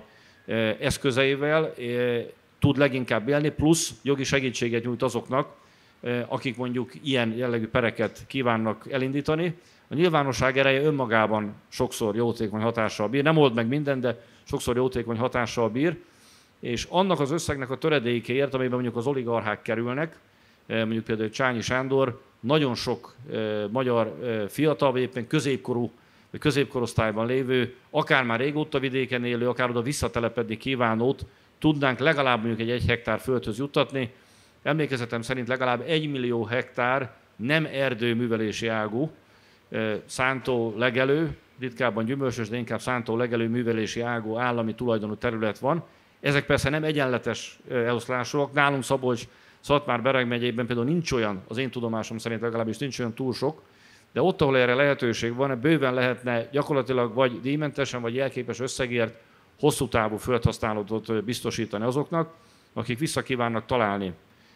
eszközeivel tud leginkább élni, plusz jogi segítséget nyújt azoknak, akik mondjuk ilyen jellegű pereket kívánnak elindítani. A nyilvánosság ereje önmagában sokszor jótékony hatással bír, nem old meg mindent, de sokszor jótékony hatással bír, és annak az összegnek a töredékéért, amiben mondjuk az oligarchák kerülnek, mondjuk például Csányi Sándor, nagyon sok magyar fiatal, vagy éppen középkorú, vagy középkorosztályban lévő, akár már régóta vidéken élő, akár oda visszatelepedni kívánót tudnánk legalább mondjuk egy 1 hektár földhöz juttatni. Emlékezetem szerint legalább 1 millió hektár nem erdőművelési ágú, szántó legelő, ritkábban gyümölcsös, de inkább szántó legelő művelési ágú állami tulajdonú terület van. Ezek persze nem egyenletes eloszlásúak. Nálunk Szatmár-Bereg megyében például nincs olyan, az én tudomásom szerint legalábbis nincs olyan túl sok, de ott, ahol erre lehetőség van, bőven lehetne gyakorlatilag vagy díjmentesen, vagy jelképes összegért hosszú távú földhasználatot biztosítani azoknak, akik vissza kívánnak találni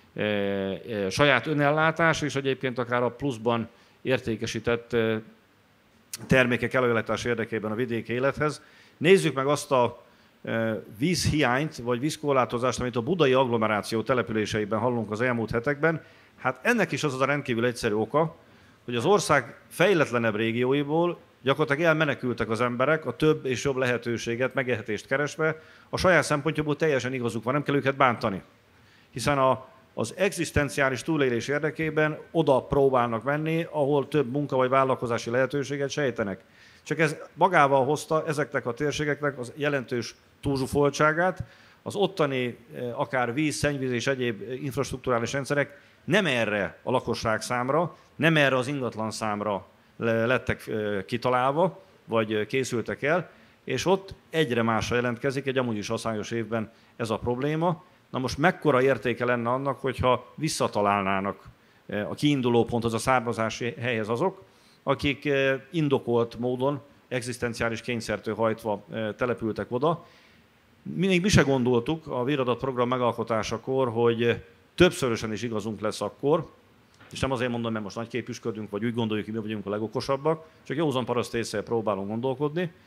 saját önellátás, és egyébként akár a pluszban értékesített termékek előállítása érdekében a vidéki élethez. Nézzük meg azt a vízhiányt, vagy vízkorlátozást, amit a budai agglomeráció településeiben hallunk az elmúlt hetekben. Hát ennek is az a rendkívül egyszerű oka, hogy az ország fejletlenebb régióiból gyakorlatilag elmenekültek az emberek a több és jobb lehetőséget, megélhetést keresve. A saját szempontjából teljesen igazuk van, nem kell őket bántani. Hiszen az egzisztenciális túlélés érdekében oda próbálnak menni, ahol több munka vagy vállalkozási lehetőséget sejtenek. Csak ez magával hozta ezeknek a térségeknek az jelentős túlzsúfoltságát, az ottani akár víz, szennyvíz és egyéb infrastrukturális rendszerek nem erre a lakosság számra, nem erre az ingatlan számra lettek kitalálva, vagy készültek el, és ott egyre másra jelentkezik egy amúgy is haszályos évben ez a probléma. Na most mekkora értéke lenne annak, hogyha visszatalálnának a kiinduló ponthoz, a származási helyhez azok, akik indokolt módon, egzisztenciális kényszertől hajtva települtek oda. Mi se gondoltuk a Víradat program megalkotásakor, hogy többszörösen is igazunk lesz akkor, és nem azért mondom, mert most nagyképűsködünk, vagy úgy gondoljuk, hogy mi vagyunk a legokosabbak, csak józan paraszt észre próbálunk gondolkodni.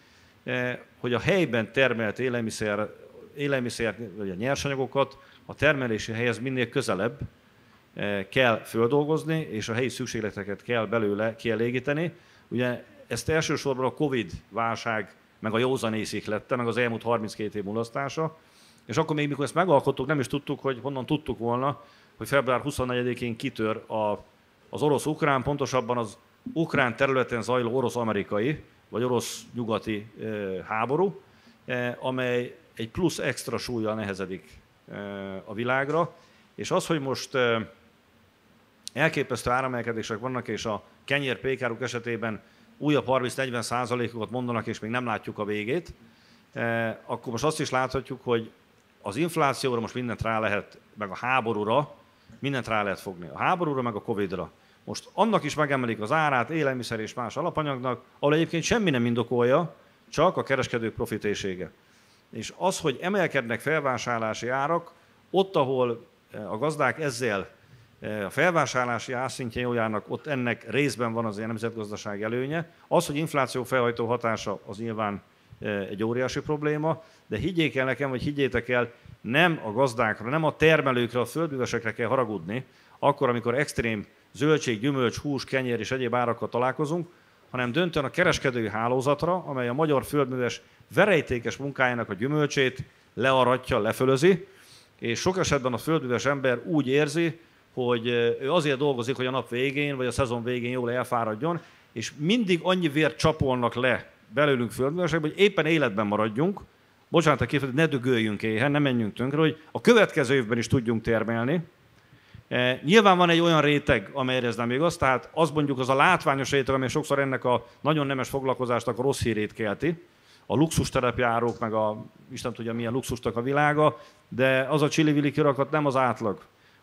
hogy a helyben termelt élelmiszer vagy a nyersanyagokat a termelési helyhez minél közelebb kell földolgozni, és a helyi szükségleteket kell belőle kielégíteni. Ugye ezt elsősorban a Covid-válság, meg a józanész ihlette, meg az elmúlt 32 év mulasztása, és akkor még mikor ezt megalkottuk, nem is tudtuk, hogy honnan tudtuk volna, hogy február 24-én kitör az orosz-ukrán, pontosabban az ukrán területen zajló orosz-amerikai, vagy orosz-nyugati háború, amely egy plusz extra súllyal nehezedik a világra. És az, hogy most elképesztő áramelkedések vannak, és a kenyér-pékáruk esetében újabb 30-40%-okat mondanak, és még nem látjuk a végét, akkor most azt is láthatjuk, hogy az inflációra most mindent rá lehet, meg a háborúra mindent rá lehet fogni. A háborúra, meg a Covid-ra. Most annak is megemelik az árát, élelmiszer és más alapanyagnak, ahol egyébként semmi nem indokolja, csak a kereskedők profitésége. És az, hogy emelkednek felvásárlási árak, ott, ahol a gazdák ezzel a felvásárlási árszintjén jól járnak, ott ennek részben van az ilyen nemzetgazdasági előnye. Az, hogy infláció felhajtó hatása, az nyilván egy óriási probléma, de higgyék el nekem, vagy higgyétek el, nem a gazdákra, nem a termelőkre, a földművesekre kell haragudni, akkor, amikor extrém zöldség, gyümölcs, hús, kenyér és egyéb árakkal találkozunk, hanem döntően a kereskedői hálózatra, amely a magyar földműves verejtékes munkájának a gyümölcsét learatja, lefölözi, és sok esetben a földműves ember úgy érzi, hogy ő azért dolgozik, hogy a nap végén, vagy a szezon végén jól elfáradjon, és mindig annyi vért csapolnak le belőlünk földművesekbe, hogy éppen életben maradjunk, bocsánat a kifejezést, ne dögöljünk éhen, ne menjünk tönkre, hogy a következő évben is tudjunk termelni. Nyilván van egy olyan réteg, amelyre ez nem igaz, tehát az mondjuk az a látványos réteg, amely sokszor ennek a nagyon nemes foglalkozásnak a rossz hírét kelti, a luxusterepjárók, meg a Isten tudja milyen luxustak a világa, de az a csili-vili kirakat nem az átlag.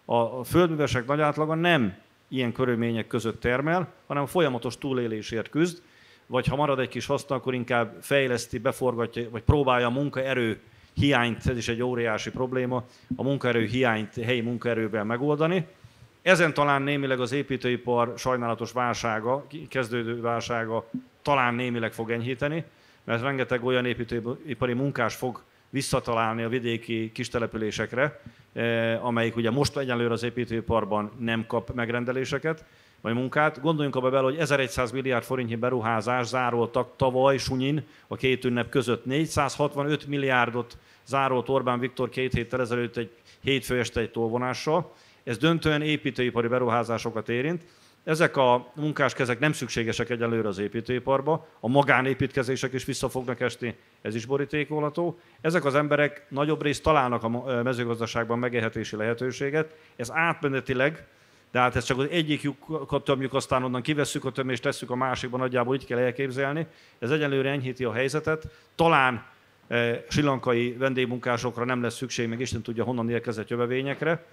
A földművesek nagy átlaga nem ilyen körülmények között termel, hanem folyamatos túlélésért küzd, vagy ha marad egy kis haszna, akkor inkább fejleszti, beforgatja, vagy próbálja a munkaerő hiányt, ez is egy óriási probléma, a munkaerő hiányt helyi munkaerővel megoldani. Ezen talán némileg az építőipar sajnálatos válsága, kezdődő válsága talán némileg fog enyhíteni, mert rengeteg olyan építőipari munkás fog visszatalálni a vidéki kistelepülésekre, amelyik ugye most egyelőre az építőiparban nem kap megrendeléseket, vagy munkát. Gondoljunk abba bele, hogy 1100 milliárd forintnyi beruházás zároltak tavaly Sunyin a két ünnep között. 465 milliárdot zárolt Orbán Viktor 2 héttel ezelőtt egy hétfő este egy tolvonással. Ez döntően építőipari beruházásokat érint. Ezek a munkáskezek nem szükségesek egyelőre az építőiparba, a magánépítkezések is vissza fognak esni, ez is borítékolható. Ezek az emberek nagyobb részt találnak a mezőgazdaságban megélhetési lehetőséget, ez átmenetileg, de hát ez csak az egyik lyukat tömjük, aztán onnan kivesszük a tömést, tesszük a másikban, nagyjából így kell elképzelni. Ez egyelőre enyhíti a helyzetet. Talán srilankai vendégmunkásokra nem lesz szükség, meg Isten tudja honnan érkezett jövevényekre,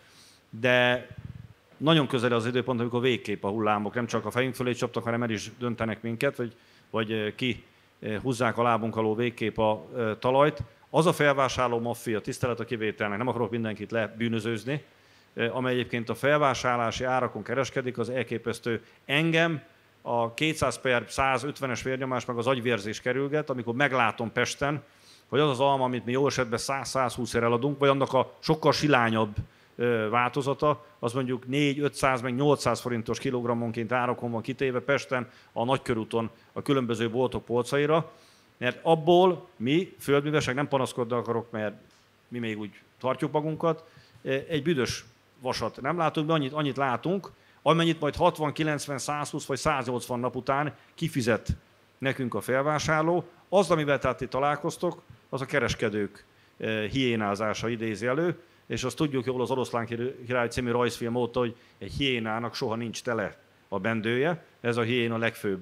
de nagyon közel az időpont, amikor végképp a hullámok nem csak a fejünk fölé csaptak, hanem el is döntenek minket, vagy ki húzzák a lábunk alól végképp a talajt. Az a felvásárló maffia, tisztelet a kivételnek, nem akarok mindenkit lebűnözőzni, amely egyébként a felvásárlási árakon kereskedik, az elképesztő. Engem a 200/150-es vérnyomás meg az agyvérzés kerülget, amikor meglátom Pesten, hogy az az alma, amit mi jó esetben 100-120-ért eladunk, vagy annak a sokkal silányabb változata, az mondjuk 400-500 meg 800 forintos kilogrammonként árakon van kitéve Pesten, a Nagykörúton, a különböző boltok polcaira, mert abból mi, földművesek, nem panaszkodni akarok, mert mi még úgy tartjuk magunkat, egy büdös vasat nem látunk, de annyit látunk, amennyit majd 60, 90, 120 vagy 180 nap után kifizet nekünk a felvásárló. Az, amivel tehát itt találkoztok, az a kereskedők hiénázása idézi elő, és azt tudjuk jól az Oroszlán király című rajzfilm óta, hogy egy hiénának soha nincs tele a bendője, ez a hiéna legfőbb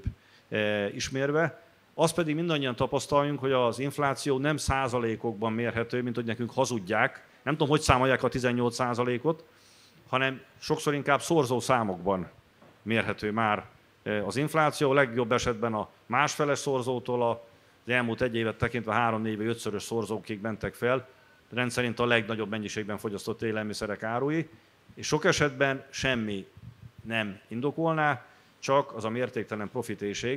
ismérve. Azt pedig mindannyian tapasztaljunk, hogy az infláció nem százalékokban mérhető, mint hogy nekünk hazudják, nem tudom, hogy számolják a 18%-ot, hanem sokszor inkább szorzó számokban mérhető már az infláció, legjobb esetben a másfeles szorzótól az elmúlt egy évet tekintve 3-4-5-szörös szorzókig mentek fel, rendszerint a legnagyobb mennyiségben fogyasztott élelmiszerek árui, és sok esetben semmi nem indokolná, csak az a mértéktelen profitérség,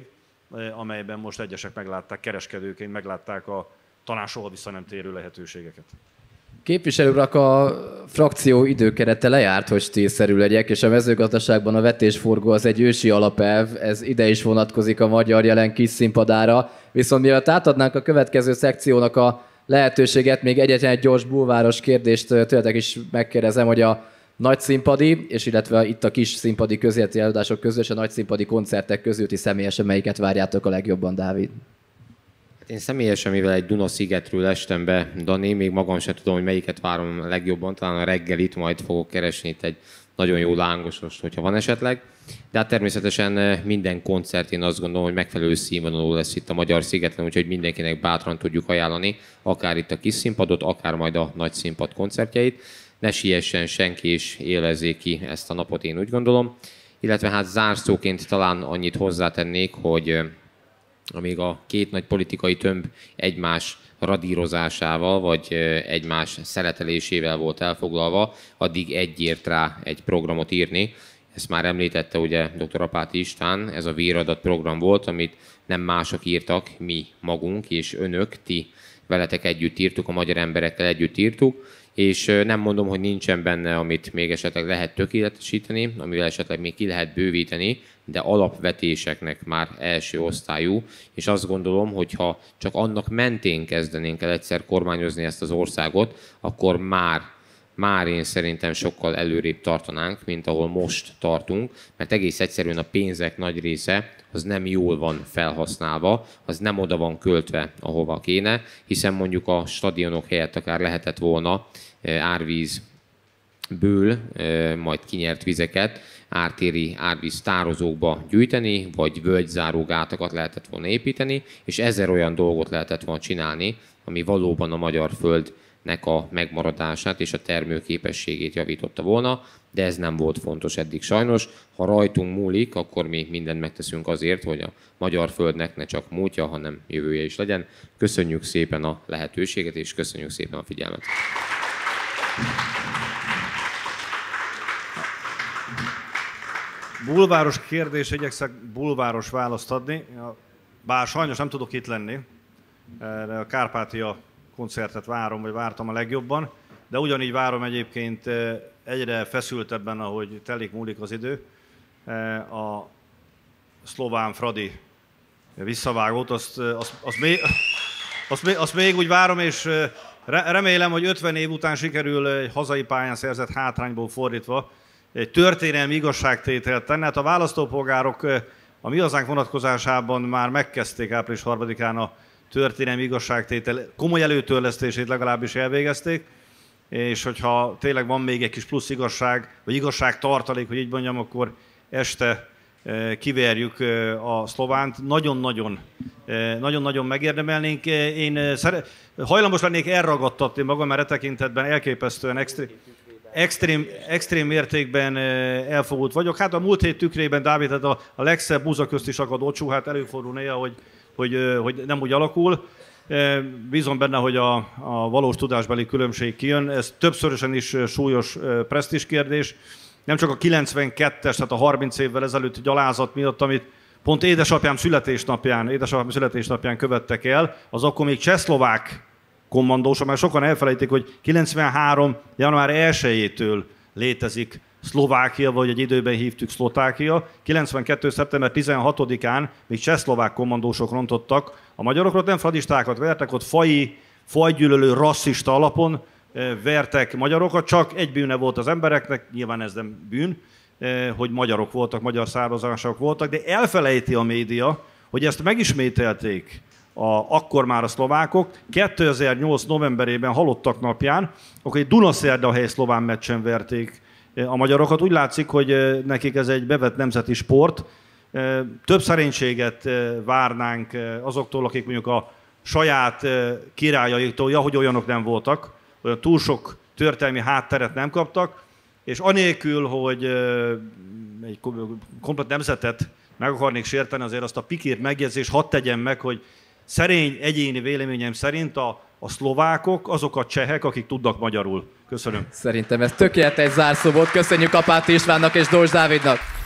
amelyben most egyesek meglátták, kereskedőként meglátták a talán soha vissza nem térő lehetőségeket. Képviselő urak, a frakció időkerete lejárt, hogy stílszerű legyek, és a mezőgazdaságban a vetésforgó az egy ősi alapelv, ez ide is vonatkozik a magyar jelen kis színpadára. Viszont mielőtt átadnánk a következő szekciónak a lehetőséget, még egyetlen egy gyors bulváros kérdést tőletek is megkérdezem, hogy a nagy színpadi, és illetve itt a kis színpadi közéleti előadások közül és a nagy színpadi koncertek közül ti személyesen melyiket várjátok a legjobban, Dávid? Én személyesen, mivel egy Duna-szigetről estem be, Dani, még magam sem tudom, hogy melyiket várom legjobban, talán a reggelit majd fogok keresni itt egy nagyon jó lángosost, hogyha van esetleg. De hát természetesen minden koncert én azt gondolom, hogy megfelelő színvonalú lesz itt a Magyar Szigeten, úgyhogy mindenkinek bátran tudjuk ajánlani, akár itt a kis színpadot, akár majd a nagy színpad koncertjeit. Ne siessen senki, és élezzék ki ezt a napot, én úgy gondolom. Illetve hát zárszóként talán annyit hozzátennék, hogy amíg a két nagy politikai tömb egymás radírozásával, vagy egymás szeletelésével volt elfoglalva, addig ért rá egy programot írni. Ezt már említette ugye dr. Apáti István, ez a Véradat program volt, amit nem mások írtak, mi magunk és önök, ti veletek együtt írtuk, a magyar emberekkel együtt írtuk, és nem mondom, hogy nincsen benne, amit még esetleg lehet tökéletesíteni, amivel esetleg még ki lehet bővíteni, de alapvetéseknek már első osztályú, és azt gondolom, hogy ha csak annak mentén kezdenénk el egyszer kormányozni ezt az országot, akkor már én szerintem sokkal előrébb tartanánk, mint ahol most tartunk, mert egész egyszerűen a pénzek nagy része az nem jól van felhasználva, az nem oda van költve, ahova kéne, hiszen mondjuk a stadionok helyett akár lehetett volna árvízből majd kinyert vizeket ártéri árvíz tározókba gyűjteni, vagy völgyzáró gátakat lehetett volna építeni, és 1000 olyan dolgot lehetett volna csinálni, ami valóban a magyar földnek a megmaradását és a termőképességét javította volna, de ez nem volt fontos eddig sajnos. Ha rajtunk múlik, akkor mi mindent megteszünk azért, hogy a magyar földnek ne csak múltja, hanem jövője is legyen. Köszönjük szépen a lehetőséget, és köszönjük szépen a figyelmet. Bulváros kérdés, igyekszek bulváros választ adni, bár sajnos nem tudok itt lenni, de a Kárpátia koncertet várom, vagy vártam a legjobban, de ugyanígy várom egyébként egyre feszültebben, ahogy telik múlik az idő, a szlován Fradi visszavágót, azt még úgy várom, és remélem, hogy 50 év után sikerül egy hazai pályán szerzett hátrányból fordítva egy történelmi igazságtételt tenni. Hát a választópolgárok a Mi Hazánk vonatkozásában már megkezdték április 3-án a történelmi igazságtétel komoly előtörlesztését legalábbis elvégezték, és hogyha tényleg van még egy kis plusz igazság, vagy igazságtartalék, hogy így mondjam, akkor este kiverjük a szlovánt. Nagyon-nagyon megérdemelnénk. Én hajlamos lennék elragadtatni magam, mert e tekintetben elképesztően extrém mértékben elfogult vagyok. Hát a múlt hét tükrében, Dávid, hát a legszebb búza közt is akad ocsú, hát előfordul néha, hogy nem úgy alakul. Bízom benne, hogy a valós tudásbeli különbség kijön. Ez többszörösen is súlyos presztízs kérdés. Nem csak a 92-es, tehát a 30 évvel ezelőtti gyalázat miatt, amit pont édesapám születésnapján követtek el, az akkor még csehszlovák kommandósa, mert sokan elfelejtik, hogy 93. január 1-től létezik Szlovákia, vagy egy időben hívtuk Szlotákia. 92. szeptember 16-án még csehszlovák kommandósok rontottak. A magyarokra nem fradistákat vertek, ott fajgyűlölő, rasszista alapon vertek magyarokat, csak egy bűne volt az embereknek, nyilván ez nem bűn, hogy magyarok voltak, magyar származások voltak, de elfelejti a média, hogy ezt megismételték akkor már a szlovákok 2008. novemberében halottak napján, akkor egy Dunaszerdahely szlován meccsen verték a magyarokat. Úgy látszik, hogy nekik ez egy bevett nemzeti sport. Több szerénységet várnánk azoktól, akik mondjuk a saját királyaiktól, hogy olyanok nem voltak, olyan túl sok történelmi hátteret nem kaptak, és anélkül, hogy egy komplet nemzetet meg akarnék sérteni, azért azt a pikírt megjegyzést hadd tegyem meg, hogy szerény egyéni véleményem szerint a szlovákok azok a csehek, akik tudnak magyarul. Köszönöm. Szerintem ez tökéletes zárszó volt. Köszönjük Apáti Istvánnak és Dózs Dávidnak.